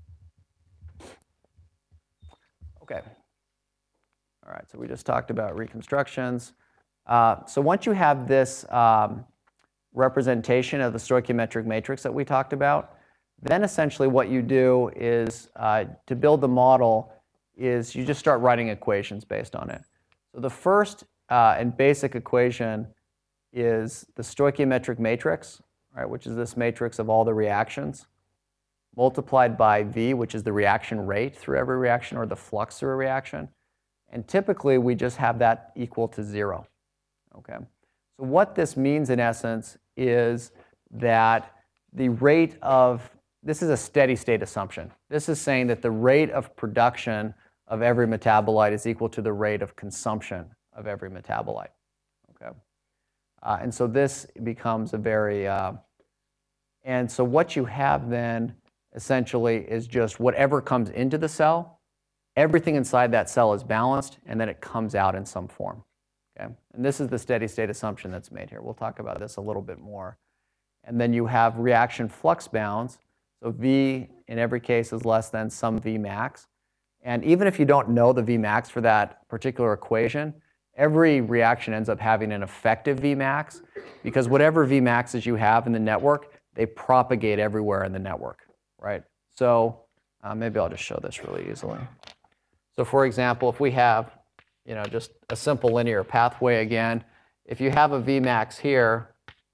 Okay. All right, so we just talked about reconstructions. Uh, so once you have this um, representation of the stoichiometric matrix that we talked about, then essentially what you do is, uh, to build the model, is you just start writing equations based on it. So the first uh, and basic equation is the stoichiometric matrix, right, which is this matrix of all the reactions, multiplied by V, which is the reaction rate through every reaction, or the flux through a reaction. And typically, we just have that equal to zero. Okay? So what this means, in essence, is that the rate of, this is a steady state assumption. This is saying that the rate of production of every metabolite is equal to the rate of consumption of every metabolite. Okay? Uh, and so this becomes a very, uh, and so what you have then essentially is just whatever comes into the cell, everything inside that cell is balanced, and then it comes out in some form. Okay? And this is the steady state assumption that's made here. We'll talk about this a little bit more. And then you have reaction flux bounds. So V in every case is less than some V max. And even if you don't know the V max for that particular equation, every reaction ends up having an effective V max, because whatever V maxes you have in the network, they propagate everywhere in the network, right? So uh, maybe I'll just show this really easily. So for example, if we have, you know, just a simple linear pathway again, if you have a V max here,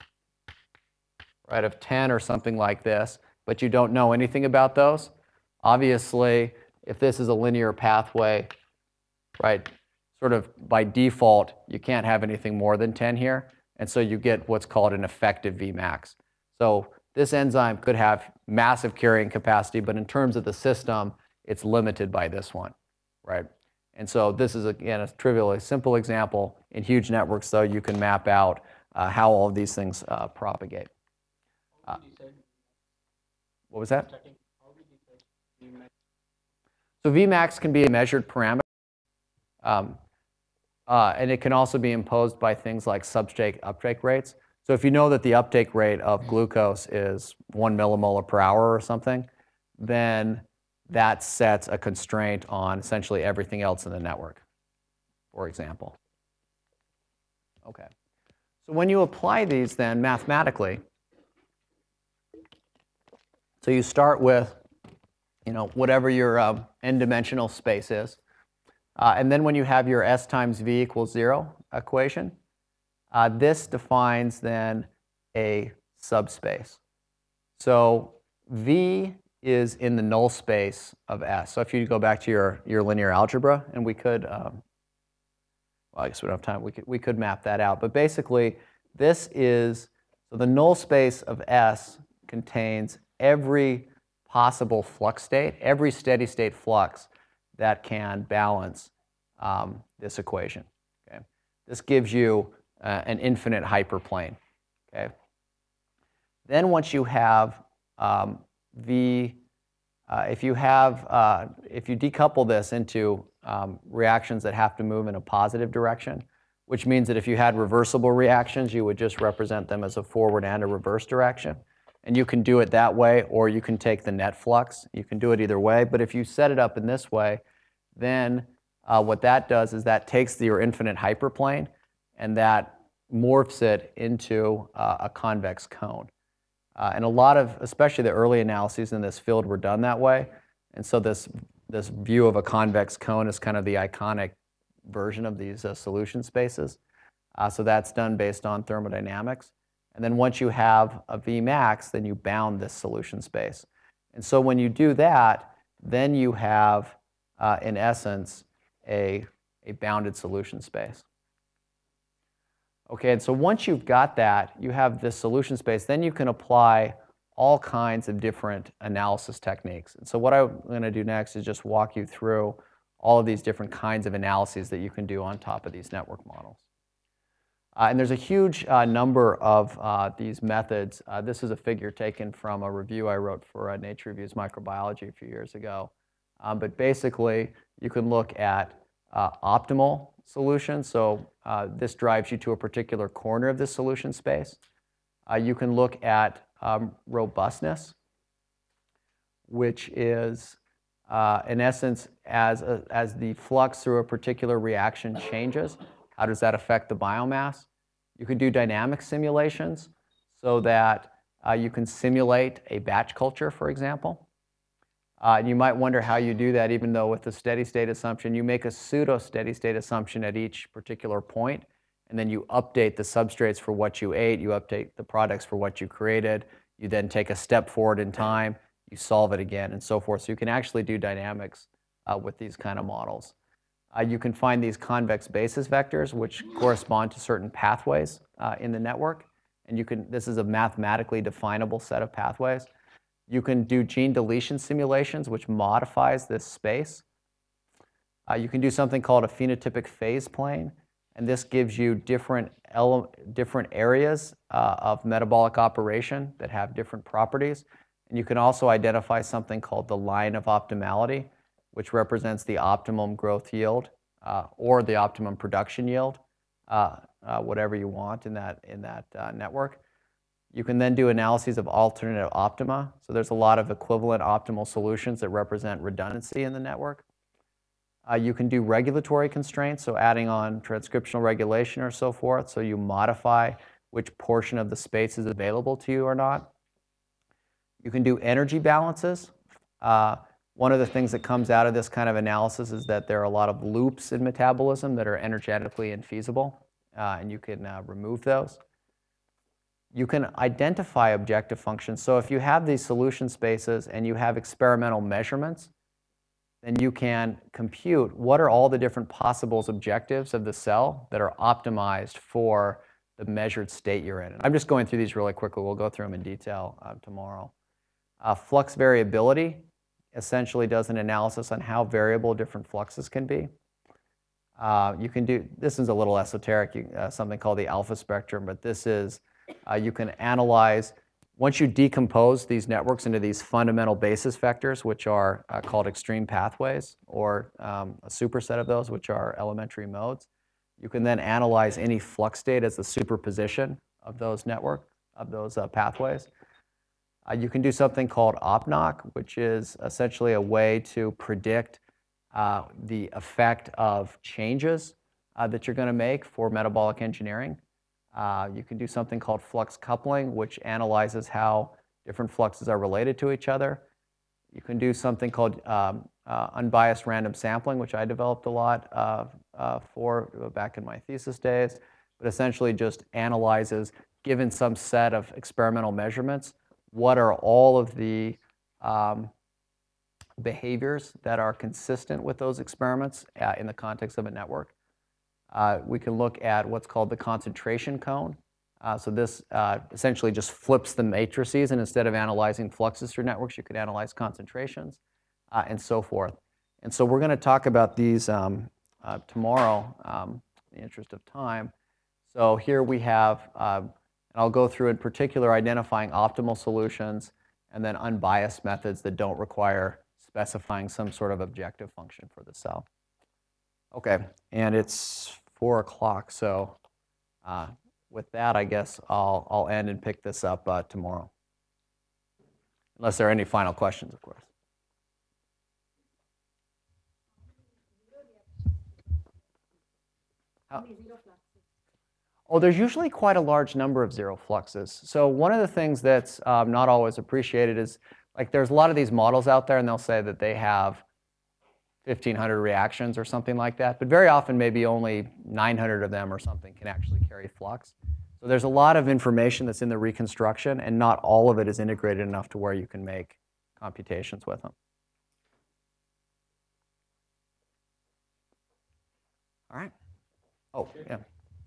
right, of ten or something like this, but you don't know anything about those, obviously, if this is a linear pathway, right, sort of by default, you can't have anything more than ten here, and so you get what's called an effective V max. So this enzyme could have massive carrying capacity, but in terms of the system, it's limited by this one, right? And so this is, again, a trivially simple example. In huge networks, though, you can map out uh, how all of these things uh, propagate. Uh, what was that? So V max can be a measured parameter, um, uh, and it can also be imposed by things like substrate uptake rates. So if you know that the uptake rate of glucose is one millimolar per hour or something, then that sets a constraint on essentially everything else in the network, for example. Okay. So when you apply these then mathematically, so you start with, you know, whatever your uh, n-dimensional space is, uh, and then when you have your S times V equals zero equation, uh, this defines then a subspace. So V is in the null space of S. So if you go back to your, your linear algebra, and we could, um, well, I guess we don't have time, we could, we could map that out. But basically, this is, so the null space of S contains every possible flux state, every steady state flux that can balance um, this equation. Okay? This gives you uh, an infinite hyperplane. Okay? Then once you have um, V, uh, if you have, uh, if you decouple this into um, reactions that have to move in a positive direction, which means that if you had reversible reactions, you would just represent them as a forward and a reverse direction. And you can do it that way, or you can take the net flux. You can do it either way. But if you set it up in this way, then uh, what that does is that takes your infinite hyperplane and that morphs it into uh, a convex cone. Uh, and a lot of, especially the early analyses in this field were done that way. And so this, this view of a convex cone is kind of the iconic version of these uh, solution spaces. Uh, so that's done based on thermodynamics. And then once you have a Vmax, then you bound this solution space. And so when you do that, then you have, uh, in essence, a, a bounded solution space. Okay, and so once you've got that, you have this solution space, then you can apply all kinds of different analysis techniques. And so what I'm going to do next is just walk you through all of these different kinds of analyses that you can do on top of these network models. Uh, and there's a huge uh, number of uh, these methods. Uh, this is a figure taken from a review I wrote for uh, Nature Reviews Microbiology a few years ago. Um, but basically, you can look at uh, optimal solutions. So uh, this drives you to a particular corner of this solution space. Uh, you can look at um, robustness, which is, uh, in essence, as, a, as the flux through a particular reaction changes, how does that affect the biomass? You could do dynamic simulations so that uh, you can simulate a batch culture, for example. Uh, and you might wonder how you do that, even though with the steady state assumption, you make a pseudo steady state assumption at each particular point, and then you update the substrates for what you ate, you update the products for what you created, you then take a step forward in time, you solve it again, and so forth. So you can actually do dynamics uh, with these kind of models. Uh, you can find these convex basis vectors, which correspond to certain pathways uh, in the network. And you can, this is a mathematically definable set of pathways. You can do gene deletion simulations, which modifies this space. Uh, you can do something called a phenotypic phase plane. And this gives you different, different areas uh, of metabolic operation that have different properties. And you can also identify something called the line of optimality, which represents the optimum growth yield uh, or the optimum production yield, uh, uh, whatever you want in that, in that uh, network. You can then do analyses of alternative optima. So there's a lot of equivalent optimal solutions that represent redundancy in the network. Uh, you can do regulatory constraints, so adding on transcriptional regulation or so forth, so you modify which portion of the space is available to you or not. You can do energy balances. Uh, One of the things that comes out of this kind of analysis is that there are a lot of loops in metabolism that are energetically infeasible, uh, and you can uh, remove those. You can identify objective functions. So if you have these solution spaces and you have experimental measurements, then you can compute what are all the different possible objectives of the cell that are optimized for the measured state you're in. And I'm just going through these really quickly. We'll go through them in detail uh, tomorrow. Uh, flux variability essentially does an analysis on how variable different fluxes can be. Uh, you can do, this is a little esoteric, you, uh, something called the alpha spectrum, but this is, uh, you can analyze, once you decompose these networks into these fundamental basis vectors, which are uh, called extreme pathways, or um, a superset of those, which are elementary modes, you can then analyze any flux state as the superposition of those network, of those uh, pathways. Uh, you can do something called O P N O C, which is essentially a way to predict uh, the effect of changes uh, that you're going to make for metabolic engineering. Uh, you can do something called flux coupling, which analyzes how different fluxes are related to each other. You can do something called um, uh, unbiased random sampling, which I developed a lot uh, uh, for back in my thesis days, but essentially just analyzes, given some set of experimental measurements, what are all of the um, behaviors that are consistent with those experiments uh, in the context of a network. Uh, we can look at what's called the concentration cone. Uh, so this uh, essentially just flips the matrices, and instead of analyzing fluxes through networks, you could analyze concentrations uh, and so forth. And so we're going to talk about these um, uh, tomorrow um, in the interest of time. So here we have, uh, and I'll go through in particular identifying optimal solutions and then unbiased methods that don't require specifying some sort of objective function for the cell. Okay, and it's four o'clock, so uh, with that, I guess I'll, I'll end and pick this up uh, tomorrow. Unless there are any final questions, of course. How? Oh, there's usually quite a large number of zero fluxes. So one of the things that's um, not always appreciated is, like, there's a lot of these models out there, and they'll say that they have fifteen hundred reactions or something like that. But very often, maybe only nine hundred of them or something can actually carry flux. So there's a lot of information that's in the reconstruction, and not all of it is integrated enough to where you can make computations with them. All right. Oh, yeah.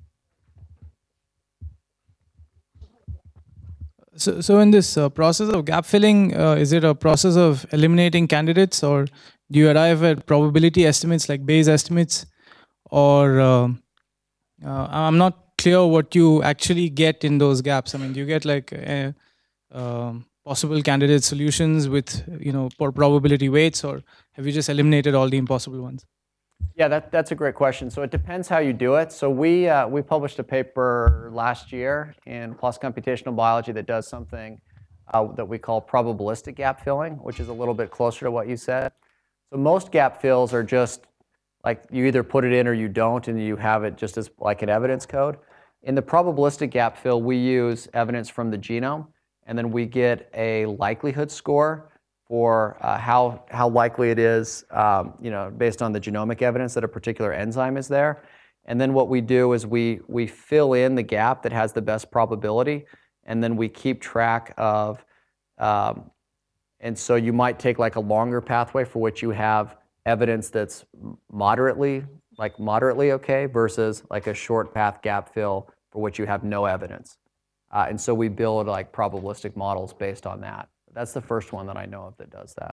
So, so in this uh, process of gap filling, uh, is it a process of eliminating candidates, or do you arrive at probability estimates like Bayes estimates, or uh, uh, I'm not clear what you actually get in those gaps. I mean, do you get like a, um, possible candidate solutions with, you know, for probability weights, or have you just eliminated all the impossible ones? Yeah, that, that's a great question. So it depends how you do it. So we, uh, we published a paper last year in PLOS Computational Biology that does something uh, that we call probabilistic gap filling, which is a little bit closer to what you said. So most gap fills are just like you either put it in or you don't, and you have it just as like an evidence code. In the probabilistic gap fill, we use evidence from the genome, and then we get a likelihood score for uh, how, how likely it is, um, you know, based on the genomic evidence that a particular enzyme is there. And then what we do is we, we fill in the gap that has the best probability, and then we keep track of, um, and so you might take like a longer pathway for which you have evidence that's moderately, like moderately okay, versus like a short path gap fill for which you have no evidence. Uh, and so we build like probabilistic models based on that. That's the first one that I know of that does that.